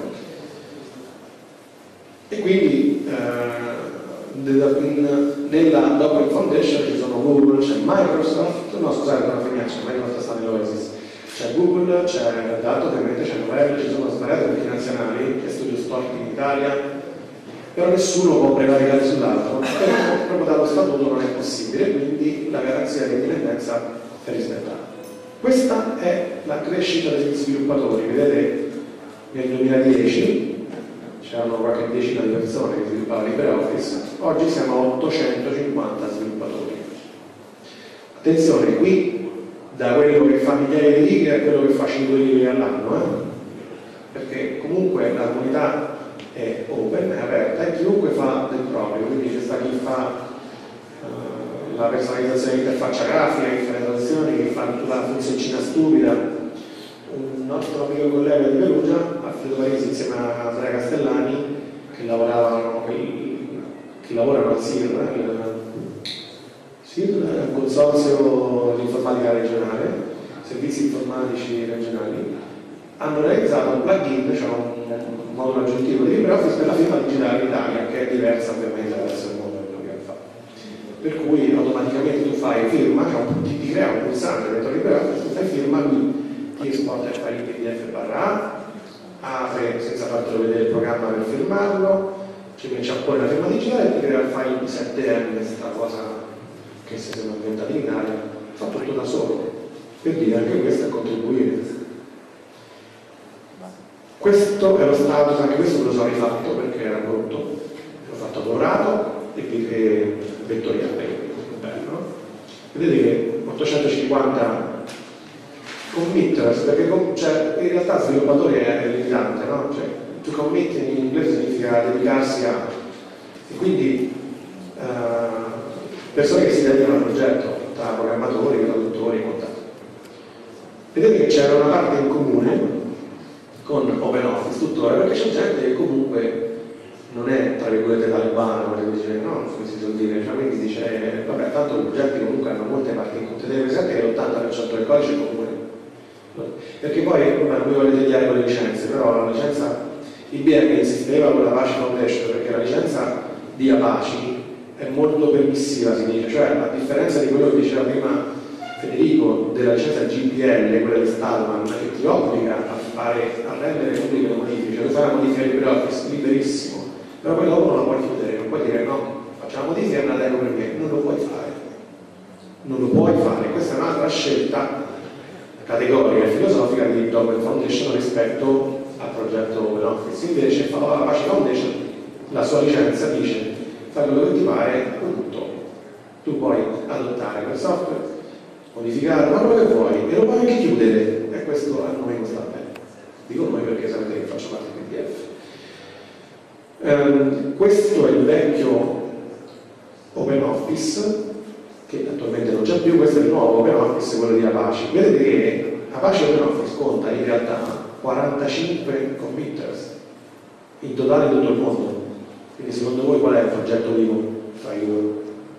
E quindi eh, nella Open Foundation ci sono Google, c'è Microsoft, no scusate, non finita, c'è Microsoft sta nell'Oasis, c'è Google, c'è Dato, ovviamente c'è Novell, ci sono svariate multinazionali che studio storti in Italia, però nessuno può prevaricare sull'altro, perché proprio dallo statuto non è possibile, quindi la garanzia di indipendenza è rispettata. Questa è la crescita degli sviluppatori, vedete nel duemiladieci c'erano qualche decina di persone che sviluppavano LibreOffice, oggi siamo a ottocentocinquanta sviluppatori. Attenzione, qui da quello che fa migliaia di righe a quello che fa cinque righe all'anno, eh? Perché comunque la comunità è open, è aperta e chiunque fa del proprio, quindi c'è sta chi fa uh, la personalizzazione dell'interfaccia grafica, chi fa le traduzioni, chi fa la funzioncina stupida. Un nostro amico collega di Perugia, Alfredo Parisi, insieme a Andrea Castellani, che lavoravano, che lavorano al S I R, il, S I R è un consorzio di informatica regionale, servizi informatici regionali, hanno realizzato un plugin, cioè un modulo aggiuntivo di LibreOffice per la firma digitale in Italia, che è diversa ovviamente dalla versione modello che ha fatto. Per cui automaticamente tu fai firma, cioè ti, ti crea un pulsante dentro LibreOffice, tu fai firma, lui ti esporta il file in P D F barra A, apre senza fartelo vedere il programma per firmarlo, ci mette a poi la firma digitale e ti crea il file in sette M, questa cosa che si sono inventati in Italia, fa tutto da solo, per dire anche questo è contribuire. Questo è lo status, anche questo me lo sono rifatto perché era brutto, l'ho fatto dorato e vettoriale, bello. Vedete che ottocentocinquanta committers, perché cioè, in realtà sviluppatore è limitante, no? Cioè, to commit in inglese significa dedicarsi a, e quindi uh, persone che si dedicano al progetto, tra programmatori, traduttori e quant'altro. Vedete che c'era una parte in comune con OpenOffice tuttora, perché c'è gente che comunque non è, tra virgolette, talebana, come si dice, no, come si suol dire, cioè quindi dice, eh, vabbè, tanto i progetti comunque hanno molte parti in comune, tenete presente che l'ottanta per cento del codice è comune. Perché poi, vabbè, non mi voglio tagliare con le licenze, però la licenza I B M insisteva con l'Apache Foundation perché la licenza di Apache è molto permissiva, si dice, cioè a differenza di quello che diceva prima Federico della licenza G P L, quella di Stallman, che ti obbliga a fare, a rendere pubbliche le modifiche, cioè tu fai la modifica di LibreOffice liberissimo, però poi dopo non la puoi chiudere, non puoi dire no, facciamo modifica e non la tengo per me, non lo puoi fare, non lo puoi fare, questa è un'altra scelta categorica e filosofica di Open Foundation rispetto al progetto OpenOffice. Invece fa la Apache Foundation, la sua licenza dice fai quello che ti pare, punto. Tu puoi adottare quel software, modificarlo, ma quello che vuoi, e lo puoi anche chiudere, e questo a noi non sta bene. Dico noi perché sapete che faccio parte del P D F. Um, questo è il vecchio OpenOffice, che attualmente non c'è più, questo è il nuovo OpenOffice, quello di Apache. Vedete che Apache OpenOffice conta in realtà quarantacinque committers in totale in tutto il mondo. Quindi secondo voi qual è il progetto vivo tra i due?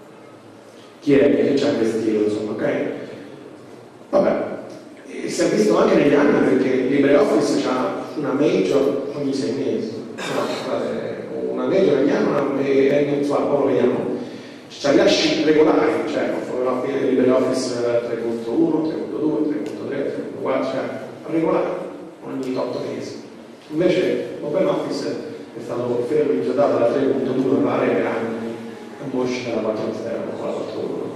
Chi è che ci ha investito, insomma, ok? Vabbè, e si è visto anche negli anni perché LibreOffice ha una major ogni sei mesi, no, una major ogni anno e insomma, poi lo vediamo. C'è rilasci regolari, cioè LibreOffice tre punto uno, tre punto due, tre punto tre, tre punto quattro, cioè regolari ogni otto mesi. Invece OpenOffice è stato fermizzato da tre punto due pare per anni e poi uscita da quattro punto zero con la quattro punto uno.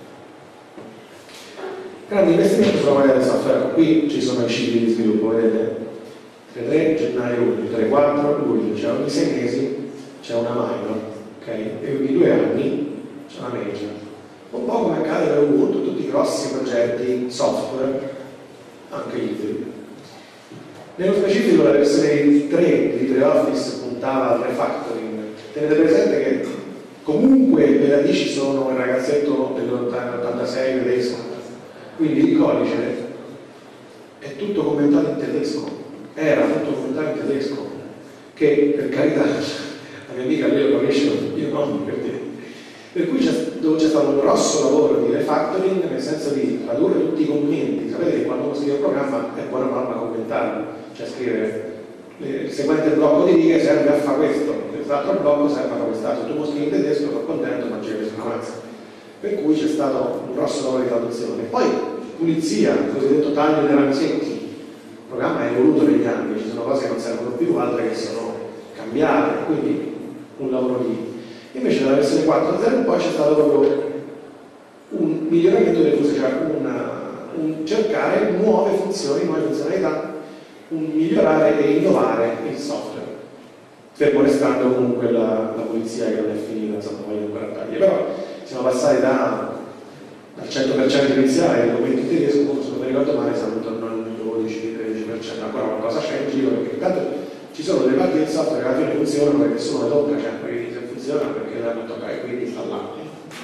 Grandi investimenti sulla qualità del software. Qui ci sono i cicli di sviluppo, vedete? tre tre gennaio luglio, tre quattro luglio, cioè ogni sei mesi c'è una minor, ok? E ogni due anni c'è una major. Un po' come accade per Ubuntu, tutti i grossi progetti software, anche ibridi. Nello specifico la versione tre di LibreOffice puntava al refactoring. Tenete presente che comunque le radici sono il ragazzetto dell'ottantasei tedesco, quindi il codice è tutto commentato in tedesco, era tutto commentato in tedesco, che per carità la mia amica lei lo capisce, io no, per te. Per cui c'è, dove c'è stato un grosso lavoro di refactoring, nel senso di tradurre tutti i commenti. Sapete che quando uno scrive un programma è buona norma commentarlo, cioè scrivere il seguente blocco di righe serve a fare questo, quest'altro blocco serve a fare quest'altro. Tu lo scrivi in tedesco, sono contento, ma c'è questo avanza. Per cui c'è stato un grosso lavoro di traduzione. Poi pulizia, il cosiddetto taglio dei ramisetti. Il programma è evoluto negli anni, ci sono cose che non servono più, altre che sono cambiate, quindi un lavoro lì. Invece dalla versione quattro punto zero in poi c'è stato proprio un miglioramento delle cose, cioè una, un cercare nuove funzioni, nuove funzionalità, un migliorare e innovare il software, fermo restando comunque la, la pulizia che non è finita, insomma, voglio ancora tagli. Però siamo passati da, dal cento per cento iniziale ai documenti tedesco, se non mi ricordo male siamo intorno al dodici tredici per cento, ancora qualcosa c'è in giro, perché intanto ci sono delle parti del software che alla fine funzionano perché nessuno le tocca, cioè quindi se funziona perché l'hanno toccato e quindi installato.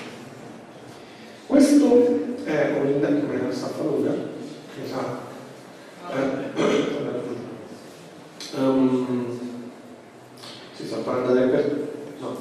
Questo è un'indagine, come non sta lunga? Esatto. Eh, um, si sta parlando del per... no,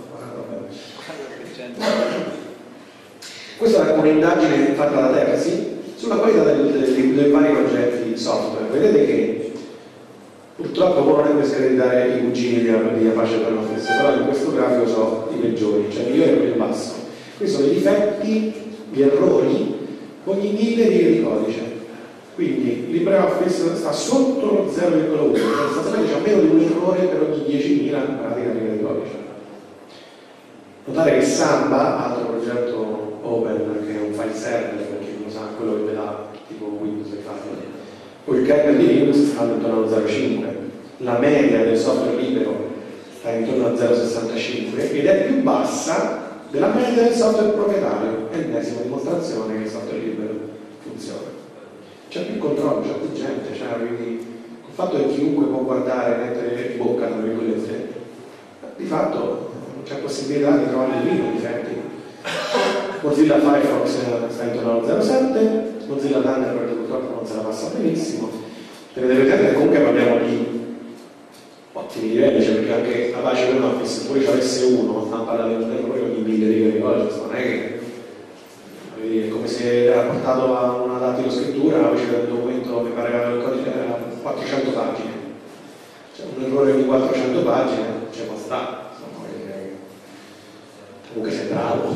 vabbè. Questa è un'indagine fatta da Terzi sulla qualità dei, dei, dei vari progetti software. Vedete che purtroppo non è questo ereditare i cugini di Apache per l'Office, però in questo grafico sono i peggiori, cioè il migliore è quello in basso. Questi sono i difetti, gli errori, ogni mille righe di codice. Quindi LibreOffice sta sotto lo zero virgola uno, cioè sostanzialmente c'è meno di un errore per ogni diecimila in pratica righe di codice. Notare che Samba, altro progetto open, che è un file server, per chi non sa, quello che dà tipo Windows e file, o il kernel di Linux sta intorno allo zero virgola cinque, la media del software libero sta intorno a zero virgola sessantacinque ed è più bassa della media del software proprietario, ennesima dimostrazione che il software libero funziona. C'è più controllo, c'è più gente, cioè, quindi il fatto che chiunque può guardare e mettere in bocca, tra virgolette, di fatto non c'è possibilità di trovare il primo difetti. Mozilla Firefox sta intorno allo zero virgola sette, Mozilla Thunderbird purtroppo non se la passa benissimo. Tenete presente che comunque parliamo di ottimi livelli, cioè perché anche Apache per l'Office, se pure ci avesse uno, stanno parlando di un errore ogni mille righe di codice, non è che è come se era portato a una datiloscrittura, c'era un documento che pare che il codice era quattrocento pagine, cioè un errore di quattrocento pagine c'è può stare, insomma, comunque sei bravo.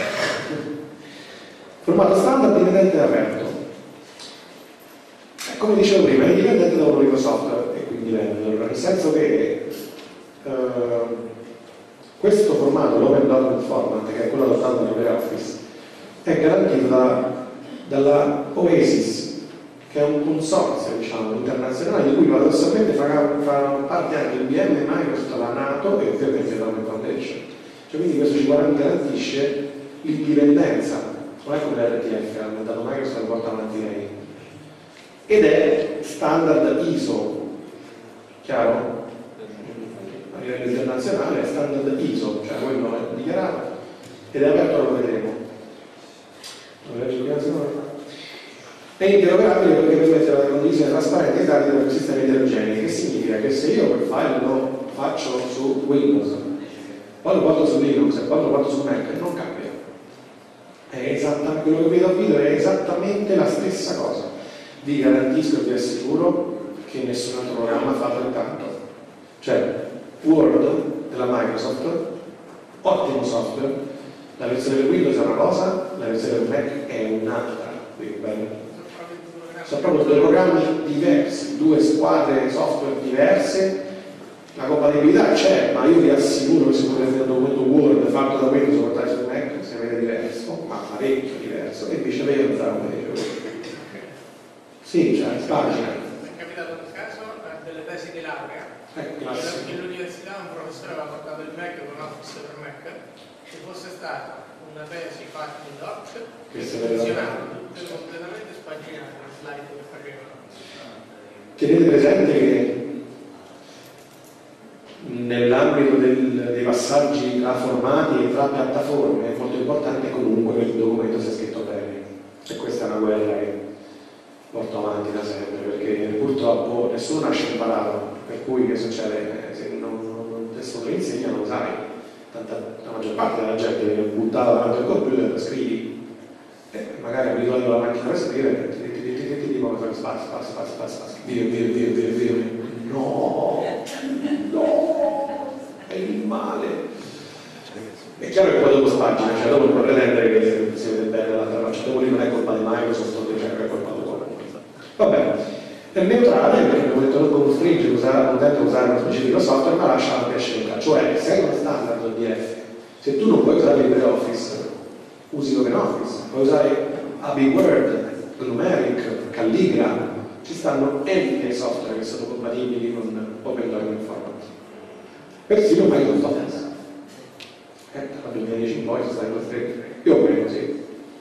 Formato standard dipendente e aperto. Come dicevo prima, è dipendente da un unico software e quindi vendor, nel senso che eh, questo formato, l'Open Document Format, che è quello adottato da LibreOffice, è garantito da, dalla Oasis, che è un consorzio, diciamo, internazionale di cui paradossalmente fanno parte anche il I B M, Microsoft, la NATO e ovviamente l'Open Foundation. Cioè, quindi questo ci garantisce l'indipendenza, non è come l'R T F, ha inventato Microsoft e porta avanti lei. Ed è standard I S O, chiaro? A livello internazionale è standard I S O, cioè quello è dichiarato ed è aperto, lo vedremo. È interoperabile perché permette la condivisione trasparente dei dati tra sistemi eterogenei, che significa che se io quel file lo faccio su Windows, poi lo porto su Linux e poi lo porto su Mac, non cambia. È esattamente, quello che vedo a video è esattamente la stessa cosa. Vi garantisco e vi assicuro che nessun altro programma fa altrettanto. Cioè, Word della Microsoft, ottimo software, la versione per Windows è una cosa, la versione per Mac è un'altra. Sono proprio due programmi diversi, due squadre software diverse. La compatibilità c'è, ma io vi assicuro che se potete un documento Word fatto da Windows portare su Mac si vede diverso, ma parecchio diverso, e viceversa, come dicevo. Sì, cioè, pagina. Mi è capitato un caso delle tesi di laurea. Eh, All'università un professore aveva portato il Mac con Office per Mac. Se fosse stata una tesi fatta in doc, che funzionava tutte completamente spaginate le slide che facevano. Tenete presente che nell'ambito dei passaggi tra formati e tra piattaforme, è molto importante comunque che il documento sia scritto bene. E questa è una guerra che porto avanti da sempre, perché purtroppo nessuno nasce imparato, per cui che succede? Se non, non, nessuno lo insegna non sai. Tanta, la maggior parte della gente viene buttata davanti al computer, scrivi, e magari abituato alla macchina per scrivere, ti ti ti ti ti ti dicono fare spazio, spazio, spazio, spazio, spazio, via, via, via, via, via, no, no, è il male. È chiaro che poi dopo spagina, cioè dopo non pretendere che si vede bene dall'altra faccia, dopo lì non è colpa di Microsoft, non è colpa di loro. Va bene, è neutrale perché come ho detto non costringe l'utente a usare uno specifico software, ma lascia ampia scelta, cioè se hai uno standard O D F, se tu non puoi usare LibreOffice, usi OpenOffice, puoi usare A B Word, Numeric, Calligra, ci stanno enti software che sono compatibili con Open Document Format, persino Microsoft Office. Eh, dal duemiladieci in poi si sta costretto, più o meno così.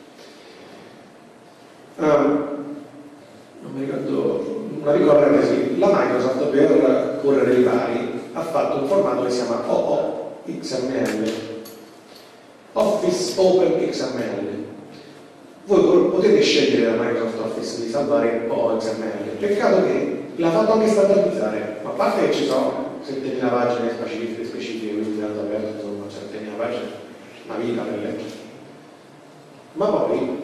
Um, non mi ricordo, una piccola parentesi, la Microsoft per correre i pari ha fatto un formato che si chiama O O X M L, Office Open X M L. Voi potete scegliere da Microsoft Office di salvare O O X M L, peccato che l'ha fatto anche standardizzare, ma a parte che ci sono settemila pagine specifiche, specifiche quindi tanto aperto, insomma, settemila pagine, una vita per leggere. Ma poi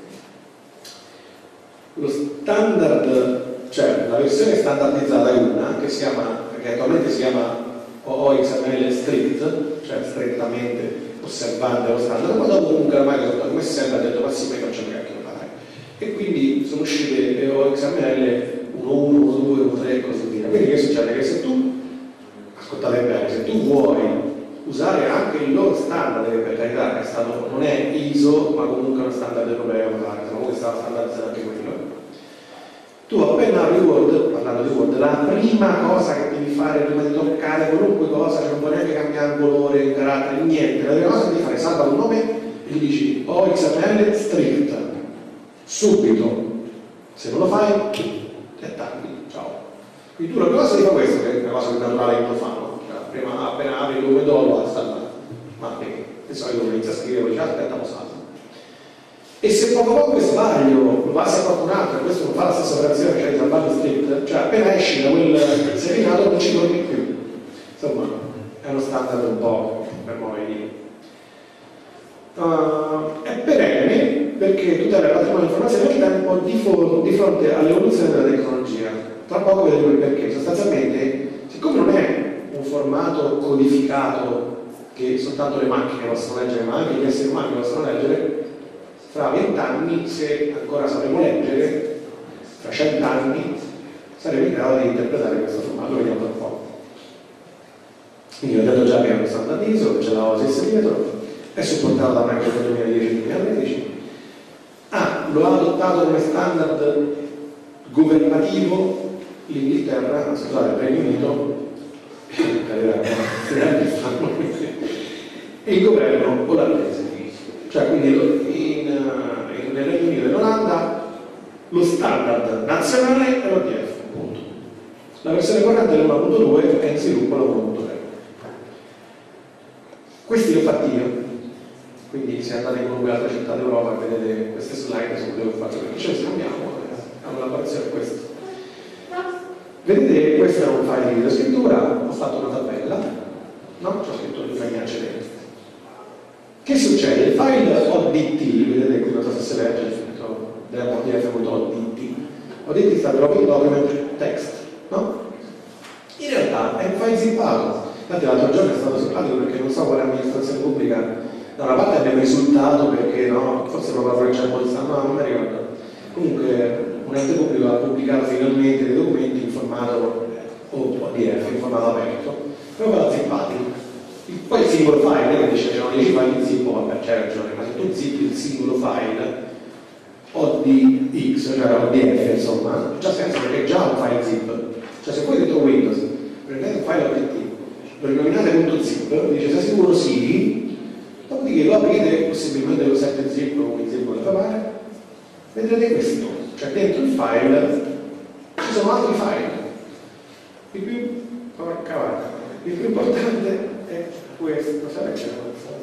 lo standard, cioè la versione standardizzata è una che si chiama, che attualmente si chiama O O X M L strict, cioè strettamente osservante lo standard, ma dopo comunque la Microsoft come sempre ha detto ma sì, poi facciamo che anche lo fare. E quindi sono uscite le O O X M L uno uno, uno due, uno tre e così via. Quindi che succede? Che se tu, ascoltate bene, se tu vuoi usare anche il loro standard, che per carità è stato, non è I S O, ma comunque uno standard europeo, ma comunque stava standardizzato anche quello. Tu appena apri Word, parlando di Word, la prima cosa che devi fare prima di toccare qualunque cosa, cioè non puoi neanche cambiare il colore, il carattere, niente, la prima cosa che devi fare è salva un nome e gli dici O X M L strict, subito. Se non lo fai, ti attacchi, ciao. Quindi tu la prima cosa devi fare questo, che è una cosa che è naturale che lo fanno, cioè, prima appena apri il nome d'oro, lo salva, ma che di solito uno inizia a scrivere, dice aspetta, lo salva. E se poco poco sbaglio lo passi a qualcun altro e questo non fa la stessa operazione che hai salvato strict, cioè appena esci da quel seminato non ci torni più. Insomma, è uno standard un po' per noi. Uh, è perenne perché tutela il patrimonio di informazione nel tempo di, fo- di fronte all'evoluzione della tecnologia. Tra poco vedremo il perché. Sostanzialmente, siccome non è un formato codificato che soltanto le macchine possono leggere, ma anche gli esseri umani possono leggere, fra vent'anni, se ancora sapremo leggere, fra cent'anni, saremo in grado di interpretare questo formato, vediamo tra poco. Quindi ho detto già che è uno standard I S O, c'è la O S I S dietro, è supportato da Microsoft duemiladieci duemilatredici, ah, lo ha adottato come standard governativo l'Inghilterra, scusate, il Regno Unito, e il governo olandese. Cioè quindi in, in, nel Regno Unito e in Olanda lo standard nazionale è l'O D F, appunto. La versione corrente è l'uno punto due e in sviluppo l'uno punto tre. Questi li ho fatti io, quindi se andate in qualunque altra città d'Europa e vedete queste slide su dove ho fatto, perché ce ne scambiamo, è una collaborazione questa. Vedete, questo è un file di videoscrittura, ho fatto una tabella, no? C'ho scritto due fagnacce dentro. Che succede? Il file O D T, vedete qui non so se si legge, il scritto della O D F è O D T. O D T sta per Open Document Text, no? In realtà è un file zippato. Infatti l'altro giorno è stato simpatico perché non so quale amministrazione pubblica, da una parte abbiamo risultato perché no, forse proprio la provincia di Bolzano, no, non mi ricordo. Comunque un ente pubblico ha pubblicato finalmente dei documenti in formato O D F, in formato aperto, proprio da zippati. Poi il singolo file, che dice c'erano dieci file in zip, vabbè c'è ragione, ma se tu zippi il singolo file O D X, cioè O D F, insomma, ha già senso perché è già un file zip. Cioè se voi dentro Windows prendete un file O D T, lo rinominate .zip, dice sei sicuro sì, dopodiché lo aprite, possibilmente lo sette zip o come zip volete fare, vedrete questo, cioè dentro il file ci sono altri file. Il più, il più importante è questo, sai che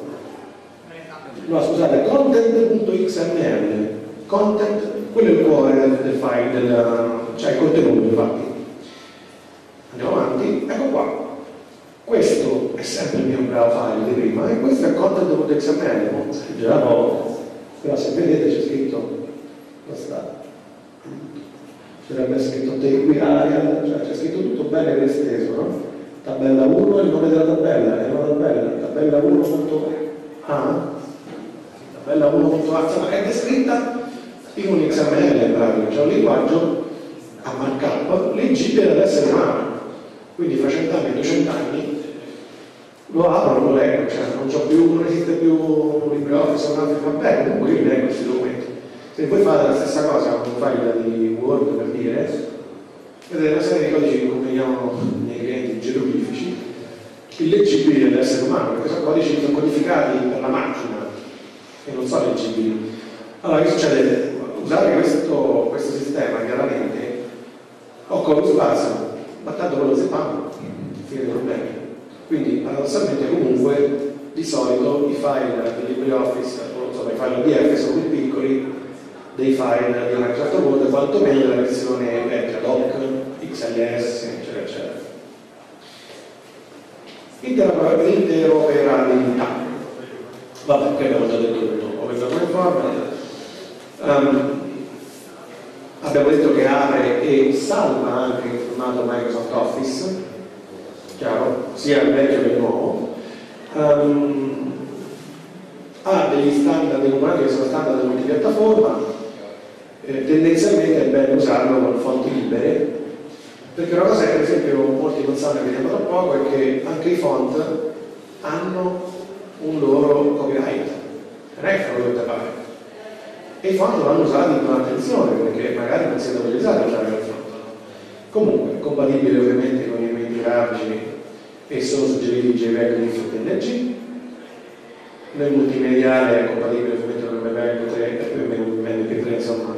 no, scusate, content.xml, content, quello è il cuore del, del file, del, cioè il contenuto, infatti. Andiamo avanti, ecco qua. Questo è sempre il mio bravo file di prima e questo è content.xml, già poco, però se vedete c'è scritto, questa, ci dovrebbe essere scritto table area, cioè c'è scritto tutto bene ed esteso, no? Tabella uno, il nome della tabella, è una tabella, tabella uno.a, tabella uno.a, insomma è descritta in un X M L in pratica, cioè un linguaggio a markup leggibile dall'essere umano. Quindi fra cent'anni, duecent'anni lo apro, lo leggo, cioè non c'ho più, non esiste più LibreOffice o un altro, va bene, comunque io leggo questi documenti. Se voi fate la stessa cosa con un file di Word, per dire, vedete una serie di codici che combiniamo nei clienti geroglifici, illeggibili dall'essere umano, perché sono codici che sono codificati per la macchina e non sono leggibili. Allora che succede? Usare questo, questo sistema chiaramente occorre spazio, ma tanto quello seppiamo, fine dei problemi. Quindi paradossalmente comunque di solito i file di LibreOffice, o insomma i file O D F sono più piccoli dei file di Microsoft Word, quantomeno della versione vecchia, doc, X L S, eccetera, eccetera. Interoperabilità. Vabbè, qui abbiamo già detto tutto. Um, abbiamo detto che apre e salva anche il formato Microsoft Office, chiaro, sia il vecchio che il nuovo. Um, ha degli standard, dei comandi che sono standard multipiattaforma. Eh, tendenzialmente è bene usarlo con fonti libere, perché una cosa che per esempio molti non sanno, vediamo tra poco, è che anche i font hanno un loro copyright, non è che lo dovete fare, e i font vanno usati con attenzione, perché magari non siete autorizzati a usare il font. Comunque è compatibile ovviamente con i elementi grafici e sono suggeriti JPEG, GIF e P N G. Nel multimediale è compatibile ovviamente con M P E G tre e M P tre, insomma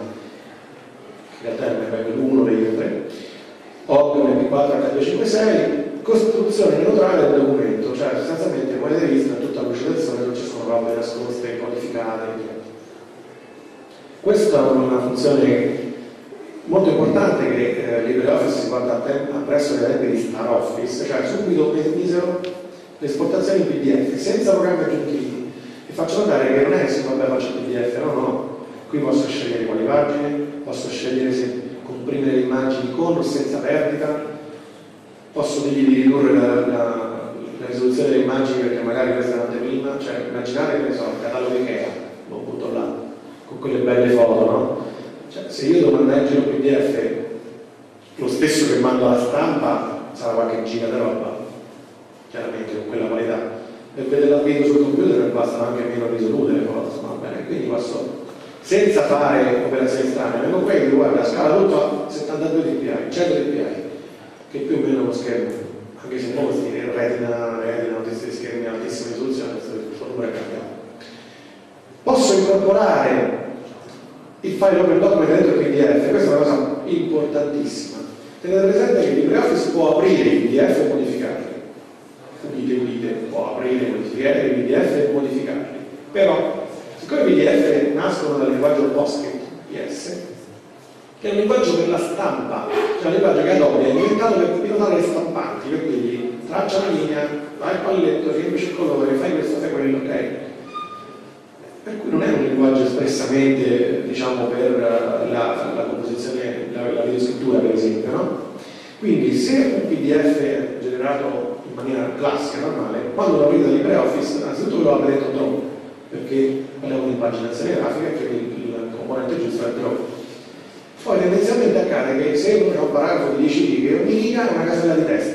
in realtà è M P E G uno dei tre, O G G, M P quattro, H duecentocinquantasei, costruzione neutrale del documento, cioè sostanzialmente come avete visto è tutta la lucidazione, non ci sono robe nascoste, codificate. Questa è una funzione molto importante che eh, LibreOffice si porta appresso dai tempi di Star Office, cioè subito misero l'esportazione in P D F senza programmi aggiuntivi. E faccio notare che non è che se vabbè faccio il P D F, no, no, qui posso scegliere quali pagine, posso scegliere se comprimere le immagini con o senza perdita, posso dirgli di ridurre la, la, la risoluzione delle immagini perché magari questa è un'anteprima, cioè immaginate che ne so, il catalogo Ikea, lo butto là, con quelle belle foto, no? Cioè, se io devo mandare in giro P D F lo stesso che mando alla stampa, sarà qualche giga di roba, chiaramente con quella qualità. Per vedere la video sul computer bastano anche meno risolute le foto, va bene? Quindi posso, senza fare operazioni strane, vengo qui e dico guarda, scala tutto a settantadue dpi, cento dpi, che più o meno uno schermo, anche se molti retina, retina, questi schermi a altissima risoluzione, questo numero è cambiato. Posso incorporare il file Open Document dentro il P D F, questa è una cosa importantissima. Tenete presente che LibreOffice può aprire i P D F e modificarli. Udite, udite, può aprire, modificare i P D F e modificarli. Però, siccome i P D F nascono dal linguaggio PostScript P S, che è un linguaggio per la stampa, cioè un linguaggio che Adobe è inventato per pilotare le stampanti, per cui traccia la linea, vai al palletto, riempi il colore, fai questo, fai quello, ok? Per cui non è un linguaggio espressamente, diciamo, per la, la composizione, la, la videoscrittura per esempio, no? Quindi se un P D F generato in maniera classica, normale, quando lo aprite da LibreOffice, innanzitutto ve lo apre dentro Draw, perché parliamo di impaginazione grafica e quindi il componente giusto è Draw. Poi tendenzialmente accade che se uno ha un paragrafo di dieci righe, ogni riga è una casella di testo,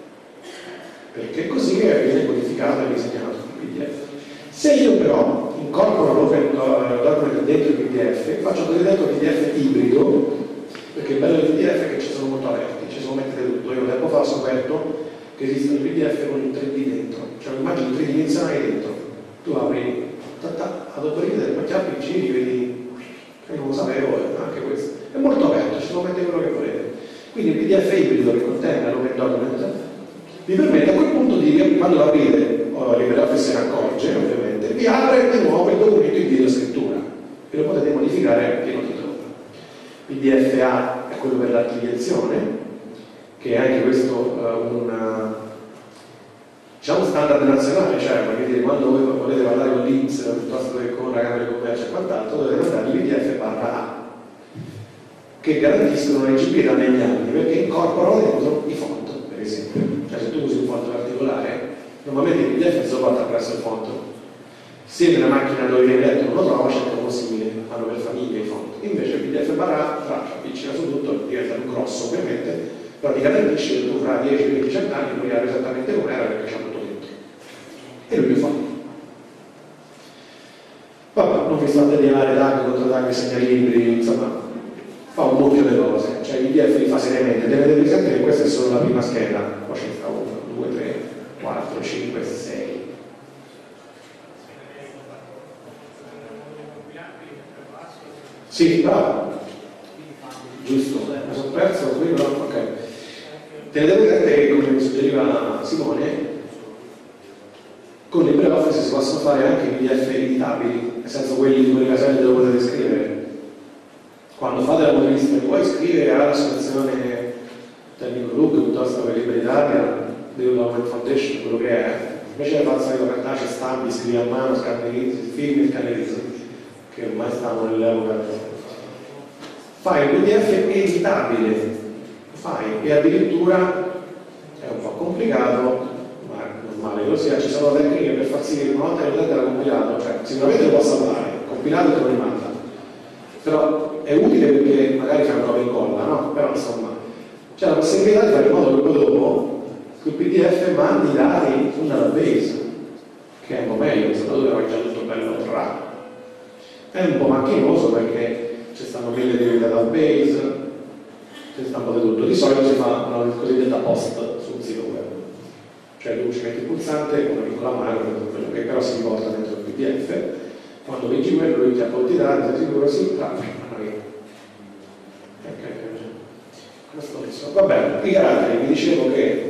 perché è così che viene codificato e disegnato sul P D F. Se io però incorporo l'open document dentro il P D F, faccio il cosiddetto P D F ibrido, perché il bello del P D F è che ci sono molto aperti, ci sono mettete tutto. Io tempo fa ho scoperto che esiste il P D F con un tre D dentro, cioè un'immagine tridimensionale dentro. Tu apri, ad operire, poi chiappi, giri, vedi, che non lo sapevo, anche questo. È molto aperto, ci può mettere quello che volete. Quindi il P D F ibrido che contenga l'open document vi permette a quel punto di, quando lo aprite, o LibreOffice se ne accorge ovviamente, vi apre di nuovo il documento in videoscrittura e lo potete modificare a pieno titolo. P D F A è quello per l'archiviazione, che è anche questo uh, un diciamo standard nazionale, cioè dire, quando voi volete parlare con l'I N P S piuttosto che con la Camera di Commercio e quant'altro, dovete mandare il P D F barra A, che garantiscono leggibilità negli anni, perché incorporano dentro i font, per esempio. Cioè se tu usi un font particolare, normalmente il P D F si sopporta presso il font. Se nella macchina dove viene letto non lo trova, c'è un po' simile, fanno per famiglie i font. Invece il P D F barra A, traccia, appiccica su tutto, diventa più grosso ovviamente, però ti garantisce che tu fra dieci venti cento anni puoi avere esattamente come era perché c'è tutto dentro. E lui lo fa. Vabbè, non vi sto a tediare tag contro tag, segnalibri, insomma, fa un mucchio di cose, cioè il P D F li fa seriamente, tenete presente che questa è solo la prima scheda, poi ce ne sta uno, due, tre, quattro, cinque, sei. Sì, bravo, giusto, mi sono perso qui, però ok. Tenete presente che, come mi suggeriva Simone, con LibreOffice si possono fare anche i P D F editabili, nel senso quelli di quelle caselle dove potete scrivere. Quando fate la modifica, vuoi scrivere all'associazione Tecnico Look piuttosto che Libra Italia, Development Foundation, quello che è, invece di fare il solito cartaceo, stampi, scrivi a mano, scannerizzi, film e scannerizzi, che ormai stanno nell'epoca. Fai un P D F editabile, fai, e addirittura è un po' complicato, ma è normale così, ci sono tecniche per far sì che una volta che l'utente l'ha compilato, cioè sicuramente lo possa fare, compilato e te lo rimanda, però è utile perché magari fai una prova in colla, no? Però insomma c'è la possibilità di fare in modo che poi dopo sul P D F mandi i dati in un database, che è un po' meglio, se no dove già tutto bello tra. È un po' macchinoso perché ci stanno mille di database, ci sta un po' di tutto. Di solito si fa una cosiddetta post sul sito web, cioè tu ci metti il pulsante con una piccola mano, quello che però si riporta dentro il P D F. Quando leggi quello, lui ti apporti i dati, sei sicuro, sì, tra, vabbè, i caratteri, vi dicevo che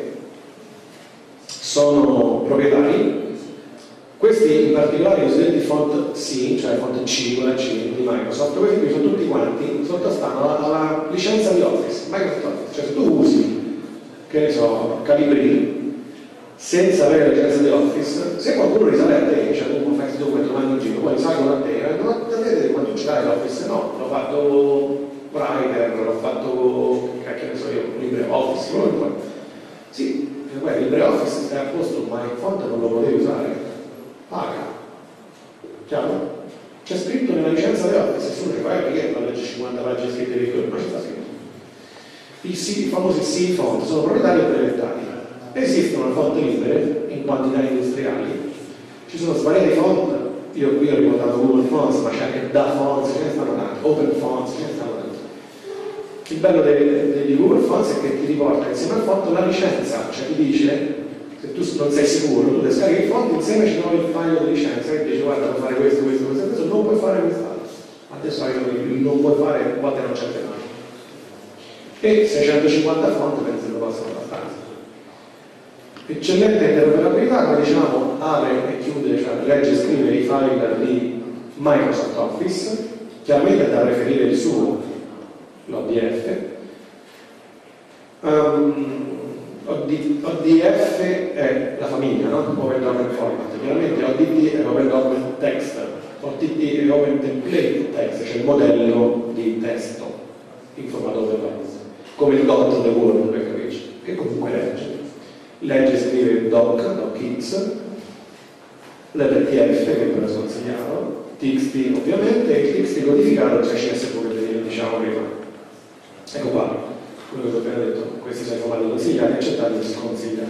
sono proprietari. Questi in particolare i cosiddetti font C, cioè font C con la C di Microsoft, questi qui sono tutti quanti, sottostanno alla, alla licenza di Office, Microsoft Office. Cioè se tu usi, che ne so, Calibri, senza avere la licenza di Office, se qualcuno risale a te, cioè tu fai questo documento, mandi in giro, poi risalgono a te, non sapete quando ce l'hai l'Office, no, l'ho fatto Writer, l'ho fatto, che ne so io, LibreOffice, sì, guarda, LibreOffice stai a posto, ma il font non lo potevi usare, paga, chiaro? C'è scritto nella licenza di Office, nessuno che fa che la legge cinquanta pagine scritte di quello, ma ci sta scritto. I, C, i famosi C font sono proprietari e brevettati. Esistono fonti libere in quantità industriali, ci sono svariati font, io qui ho riportato Google Fonts, ma c'è anche Da Fonts, ce ne stanno tanti, Open Fonts, ce ne stanno tanti. Il bello degli Google Fonts è che ti riporta insieme al font la licenza, cioè ti dice, se tu non sei sicuro, tu ti scarichi il font, insieme ci trovi il file di licenza e dici guarda puoi fare questo, questo, questo, questo, non puoi fare quest'altro. Adesso non puoi fare, a volte non c'è mai. E seicentocinquanta font penso che lo passano abbastanza. Eccellente interoperabilità, come diciamo, apre e chiude, cioè legge e scrive i file di Microsoft Office, chiaramente è da preferire il suo, l'O D F. Um, O D F è la famiglia, no? Open Document Format. Chiaramente O D T è Open Document Text, O T T è Open Template Text, cioè il modello di testo in formato open text, come il dot the Word, per capirci, che comunque legge. Legge e scrive doc, docx, l'R T F che ve lo sono insegnato, T X T ovviamente, e il T X T codificato, cioè C S V che diciamo prima. Ecco qua, quello che ho appena detto, questi sono i formati consigliati, accettati e sconsigliati.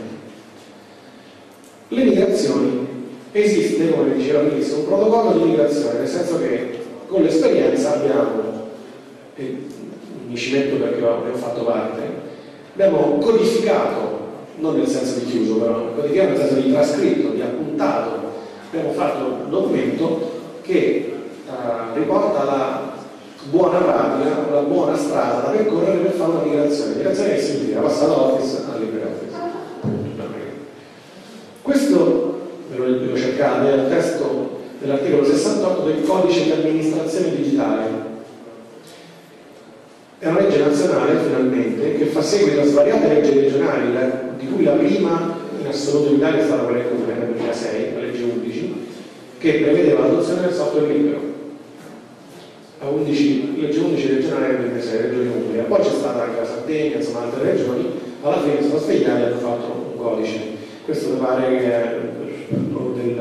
Le migrazioni. Esiste, come vi diceva all'inizio, un protocollo di migrazione, nel senso che con l'esperienza abbiamo, e mi ci metto perché ne ho fatto parte, abbiamo codificato, non nel senso di chiuso, però codificato nel senso di trascritto, di appuntato, abbiamo fatto un documento che uh, riporta la buona pratica, la buona strada da percorrere per fare una migrazione. Migrazione che significa passare da Office a LibreOffice. Questo ve del codice di amministrazione digitale. È una legge nazionale, finalmente, che fa seguito a svariate leggi regionali, di cui la prima in assoluto in Italia è stata quella di Umbria nel duemilasei, la legge undici, che prevedeva l'adozione del software libero. La undici, legge undici regionale del duemilasei, regione Umbria. Poi c'è stata anche la Sardegna, insomma altre regioni, alla fine sono svegliati e hanno fatto un codice. Questo mi pare che è quello del...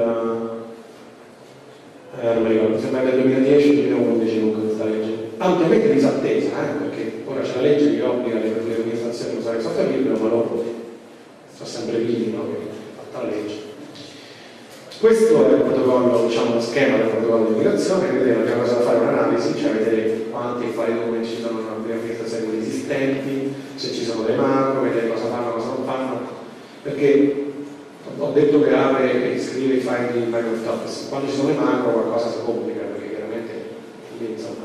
Eh, non mi ricordo, sembra del duemiladieci o duemilaundici comunque questa legge. Ampiamente disattesa, eh, perché ora c'è la legge che obbliga le, le amministrazioni a usare il software libero, ma loro sono sempre vivi, no? Che ha fatta la legge. Questo è il protocollo, diciamo, lo schema del protocollo di migrazione. Vedete, la prima cosa da fare è un'analisi, cioè vedere quanti e quali documenti ci sono nella prima amministrazione esistenti, se ci sono dei macro, vedere cosa fanno, cosa non fanno, perché ho detto che apre e scrive i file di Microsoft Office, quando ci sono le macro qualcosa si complica, perché chiaramente lì, insomma,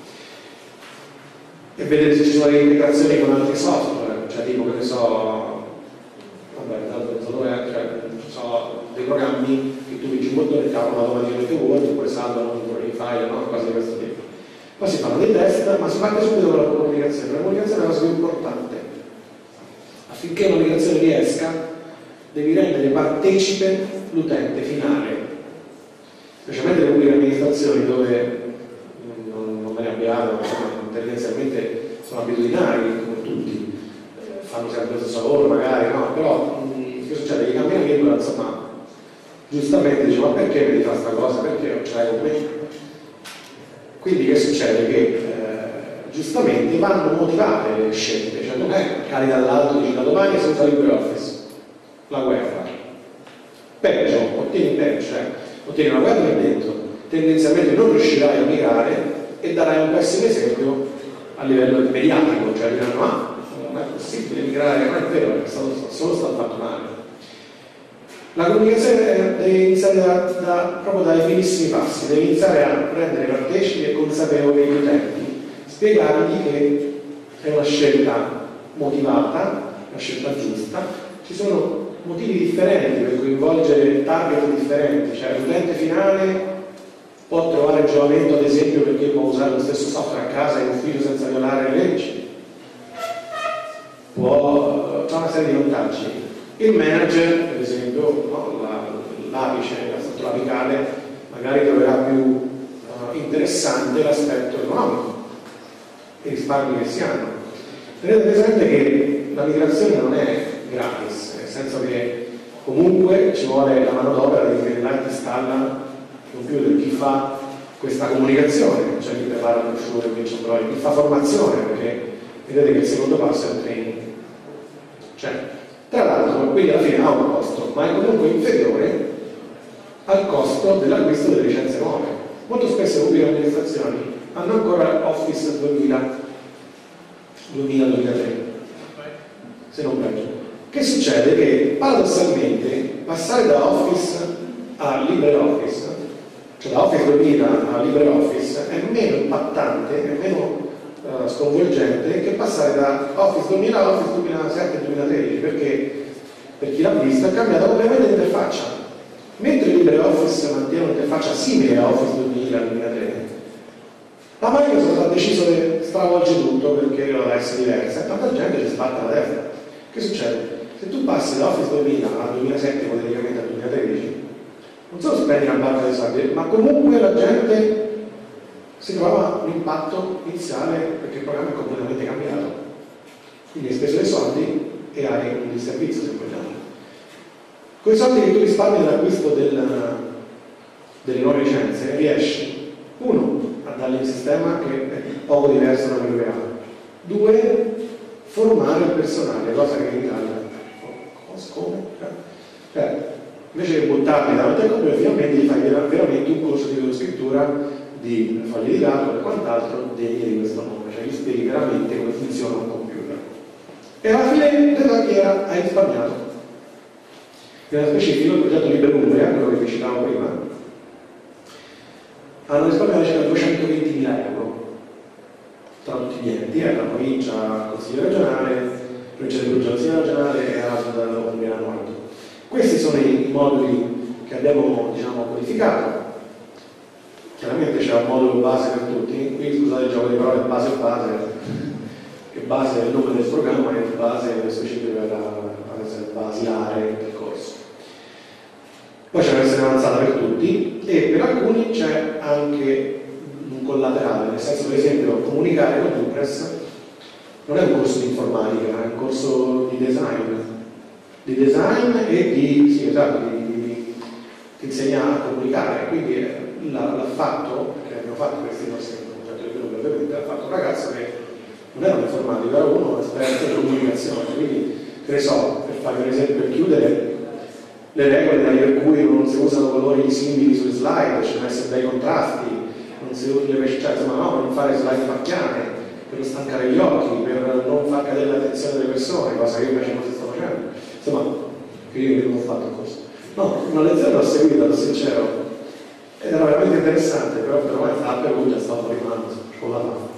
e vedere se ci sono delle integrazioni con altri software, cioè tipo, che ne so, vabbè, tanto dove è, cioè, ci sono dei programmi che tu dici un bottone e capono automaticamente Word, oppure salvano i file, no? Cose di questo tipo. Poi si fanno dei test, ma si parte subito con la comunicazione. La comunicazione è la cosa più importante. Affinché una migrazione riesca, devi rendere partecipe l'utente finale, specialmente le pubbliche amministrazioni dove non, non me ne abbiate, ma tendenzialmente sono abitudinari come tutti, eh, fanno sempre lo stesso lavoro magari, no? Però mh, che succede? Che cambia la virgola, insomma, giustamente dice ma perché devi fare questa cosa? Perché non ce l'hai con me? Quindi che succede? Che eh, giustamente vanno motivate le scelte, cioè non è cari dall'alto, dici da domani senza LibreOffice, la guerra. Peggio, ottieni peggio, cioè ottieni una guerra lì dentro, tendenzialmente non riuscirai a migrare e darai un pessimo esempio a livello mediatico, cioè diranno ah, non è possibile migrare, non è vero, perché solo, solo sta fatto male. La comunicazione deve iniziare da, da, proprio dai primissimi passi, deve iniziare a rendere partecipi e consapevoli gli utenti, spiegargli che è una scelta motivata, una scelta giusta, ci sono motivi differenti per coinvolgere target differenti, cioè l'utente finale può trovare giovamento ad esempio perché può usare lo stesso software a casa in ufficio senza violare le leggi, può fare una serie di vantaggi. Il manager, per esempio, no, l'apice, la struttura apicale, magari troverà più uh, interessante l'aspetto economico, i risparmi che si hanno. Tenete presente che la migrazione non è gratis, nel senso che comunque ci vuole la manodopera di chi là installa il computer, chi fa questa comunicazione, cioè chi prepara il brochure, chi fa formazione, perché vedete che il secondo passo è il training. Cioè, tra l'altro, quindi alla fine ha un costo, ma è comunque inferiore al costo dell'acquisto delle licenze nuove. Molto spesso le pubbliche amministrazioni hanno ancora Office duemila, duemila duemilatré, se non peggio. Che succede? Che paradossalmente passare da Office a LibreOffice, cioè da Office duemila a LibreOffice, è meno impattante, è meno Uh, sconvolgente che passare da Office duemila a Office duemilasette duemilatredici, perché per chi l'ha visto è cambiata completamente l'interfaccia. Mentre LibreOffice mantiene un'interfaccia simile a Office duemila duemilatré, la Microsoft ha deciso di stravolgere tutto perché doveva essere diversa e tanta gente ci sbatte la testa. Che succede? Se tu passi da Office duemila al duemilasette, ipoteticamente al duemilatredici, non solo spendi una barca di soldi, ma comunque la gente si trova un impatto iniziale perché il programma è completamente cambiato, quindi hai speso dei soldi e hai un disservizio se vogliamo. Con i soldi che tu risparmi dall'acquisto del, delle nuove licenze riesci, uno, a dargli un sistema che è poco diverso da quello che ha, due, formare il personale, cosa che in Italia come? Cioè, invece che buttarli davanti al computer, finalmente gli fai veramente un corso di scrittura di foglie di calcolo e quant'altro degne di questo nome, cioè gli spieghi veramente come funziona un computer. E alla fine della carriera hai risparmiato. Nello specifico il progetto Libre Umbria, quello che vi citavo prima, hanno risparmiato circa duecentoventimila euro tra tutti gli enti, eh, la provincia, il consiglio regionale, provincia di Perugia, consiglio regionale e A S D Umbria Nord. Questi sono i moduli che abbiamo, diciamo, codificato. Chiaramente originariamente c'era un modulo base per tutti, qui scusate il gioco di parole base e base, che base è il nome del programma e base è specifico per basilare il corso. Poi c'è una versione avanzata per tutti e per alcuni c'è anche un collaterale, nel senso per esempio comunicare con WordPress non è un corso di informatica, è un corso di design, di design e di, sì, esatto, di, di, di, ti insegna a comunicare, quindi l'ha fatto, perché abbiamo fatto questi nostri ovviamente, l'ha fatto un ragazzo che non era un informatico, era uno esperto di comunicazione, quindi che ne so, per fare un esempio, per chiudere le regole per cui non si usano colori simili sulle slide, ci devono essere dei contrasti, non si usano le cioè, insomma, no, non fare slide pacchiane per non stancare gli occhi, per non far cadere l'attenzione delle persone, cosa che io invece non si sto facendo. Insomma, che io non ho fatto il corso. No, una lezione l'ho seguita, sono sincero, ed era veramente interessante, però per me stava per lui, già stavo fuori mano, con la mano.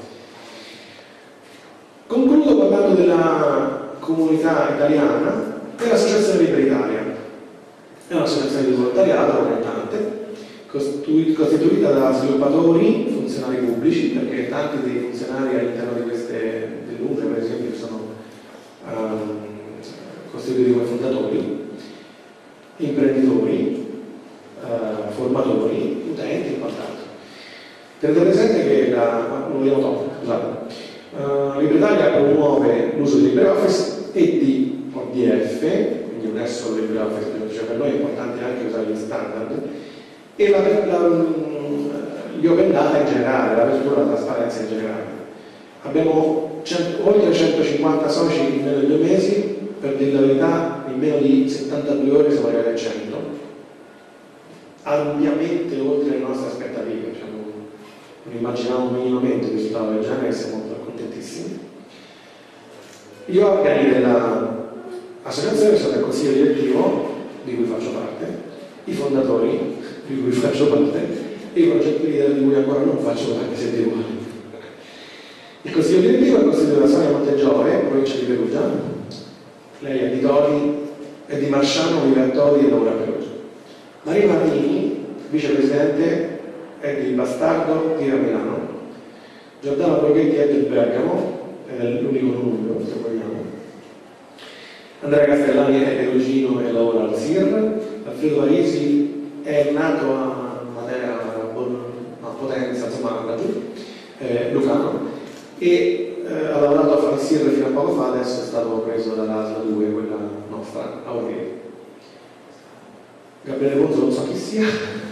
Concludo parlando della comunità italiana e l'Associazione Libera Italia. È un'associazione di volontariato aumentante, costituita da sviluppatori, funzionari pubblici, perché tanti dei funzionari all'interno di queste dell'U N R, per esempio, sono um, costituiti come fondatori, imprenditori, uh, formatori, utenti e quant'altro. Tenete presente che la, non vediamo troppo, scusate, uh, Libera Italia promuove l'uso di LibreOffice e di O D F, quindi non è solo LibreOffice, cioè per noi è importante anche usare gli standard, e la, la, gli open data in generale, l'apertura e la trasparenza in generale. Abbiamo cento, oltre centocinquanta soci in meno di due mesi, per dire la verità, in meno di settantadue ore siamo arrivati a cento, ampiamente oltre le nostre aspettative, cioè non, non immaginavamo minimamente un risultato del genere e siamo contentissimi. Gli organi dell'associazione sono il consiglio direttivo, di cui faccio parte, i fondatori, di cui faccio parte, e i progetti leader di cui ancora non faccio parte, siete uguali. Il consiglio direttivo è costituito da Sonia Montegiove, provincia di Perugia, lei è di Todi, è di Marsciano, vive a Todi e lavora a Perugia. Maria Martini, vicepresidente, è di Bastardo, di Milano. Giordano Broghetti è del Bergamo, è l'unico numero, se vogliamo. Andrea Castellani è perugino e lavora al S I R. Alfredo Parisi è nato a Matera, a Potenza, insomma laggiù, eh, Lucano, e eh, ha lavorato a fare il S I R fino a poco fa, adesso è stato preso dall'A S L A due, quella nostra, a Orvieto. Gabriele Ponzo non so chi sia.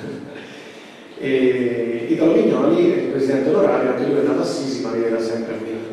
E Italo Vignoli è il presidente onorario, anche lui è nato a Sisi ma vive da sempre a Milano.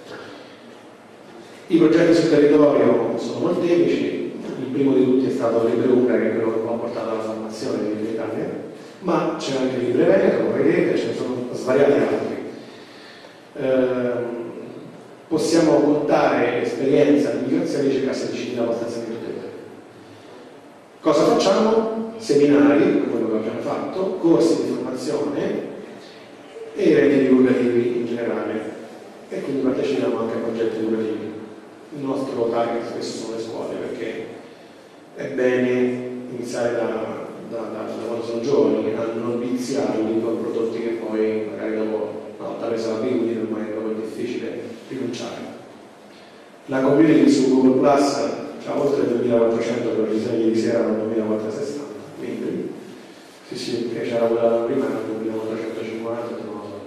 I progetti sul territorio sono molteplici, il primo di tutti è stato Libre Umbria, che è quello che ha portato alla formazione di Libre Italia, ma c'è anche Libre Veneto, come vedete, ce ne sono svariati altri. Eh, possiamo contare esperienza di migrazione di circa sedicimila postazioni per territorio. Cosa facciamo? Seminari, quello che abbiamo fatto, corsi di formazione e eventi divulgativi in generale, e quindi partecipiamo anche a progetti divulgativi. Il nostro target spesso sono le scuole, perché è bene iniziare da, da, da, da quando sono giovani a non viziarli con prodotti che poi magari dopo una volta presa l'abitudine ormai è proprio difficile rinunciare. La community su Google Plus ha oltre duemilaquattrocento, per le ieri sera erano duemilaquattrocentosessanta, quindi sì sì, perché c'era quella prima era duemilaquattrocentocinquanta, non so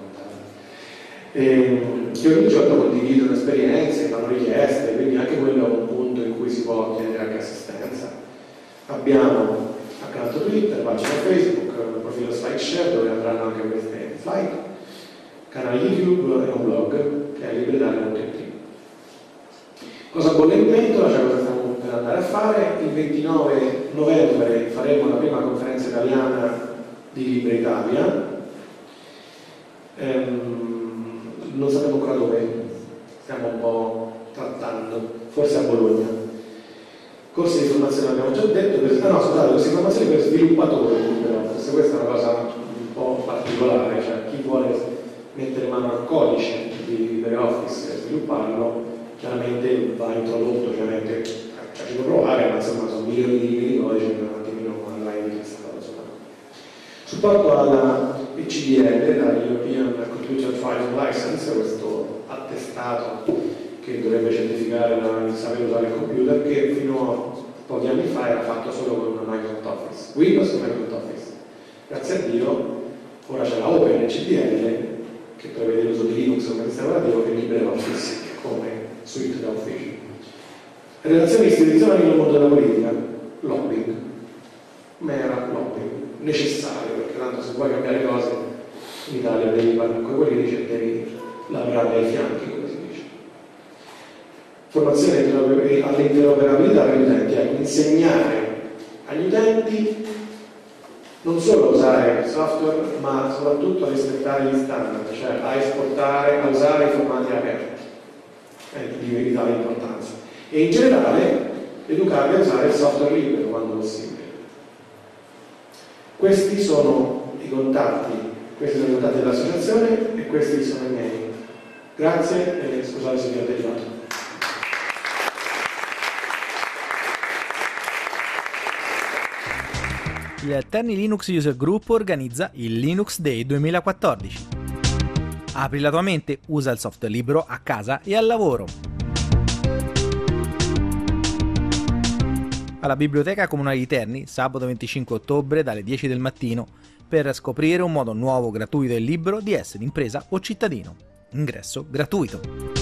e che ogni giorno condividono esperienze, fanno richieste, quindi anche quello è un punto in cui si può chiedere anche assistenza. Abbiamo account Twitter, pagina Facebook, un profilo SlideShare dove andranno anche queste slide, canale YouTube e un blog che è libretario punto it. Cosa bolle in pentola, cioè cosa stiamo per andare a fare? Il ventinove novembre faremo la prima conferenza italiana di Libre Italia. Ehm, non sappiamo ancora dove, stiamo un po' trattando, forse a Bologna. Corsi di formazione abbiamo già detto, per, ah no scusate, corsi di formazione per sviluppatori, però, forse questa è una cosa un po' particolare, cioè chi vuole mettere mano al codice di LibreOffice e svilupparlo, chiaramente va introdotto, ovviamente, cioè ci può provare, ma insomma sono milioni di libri di codice che un attimino online di questa cosa. Supporto alla E C D L, la European Computer Driver's License, questo attestato che dovrebbe certificare il sapere usare il computer, che fino a pochi anni fa era fatto solo con Microsoft Office, Windows e Microsoft Office. Grazie a Dio, ora c'è la OpenCDL che prevede l'uso di Linux come sistema operativo e LibreOffice come suite da ufficio. Relazioni istituzionali nel mondo della politica, lobbying, mera lobbying, necessario, perché tanto se vuoi cambiare cose in Italia devi parlare con i politici e devi lavorare ai fianchi, come si dice. Formazione all'interoperabilità per gli utenti, ecco, insegnare agli utenti non solo a usare il software, ma soprattutto a rispettare gli standard, cioè a esportare, a usare i formati aperti, è di vitale importanza. E in generale educarli a usare il software libero quando possibile. Questi sono i contatti, questi sono i contatti dell'associazione e questi sono i miei. Grazie e scusate se vi ho derivato. Il Terni Linux User Group organizza il Linux Day duemilaquattordici. Apri la tua mente, usa il software libero a casa e al lavoro. Alla Biblioteca Comunale di Terni, sabato venticinque ottobre dalle dieci del mattino, per scoprire un modo nuovo gratuito e libero di essere impresa o cittadino. Ingresso gratuito.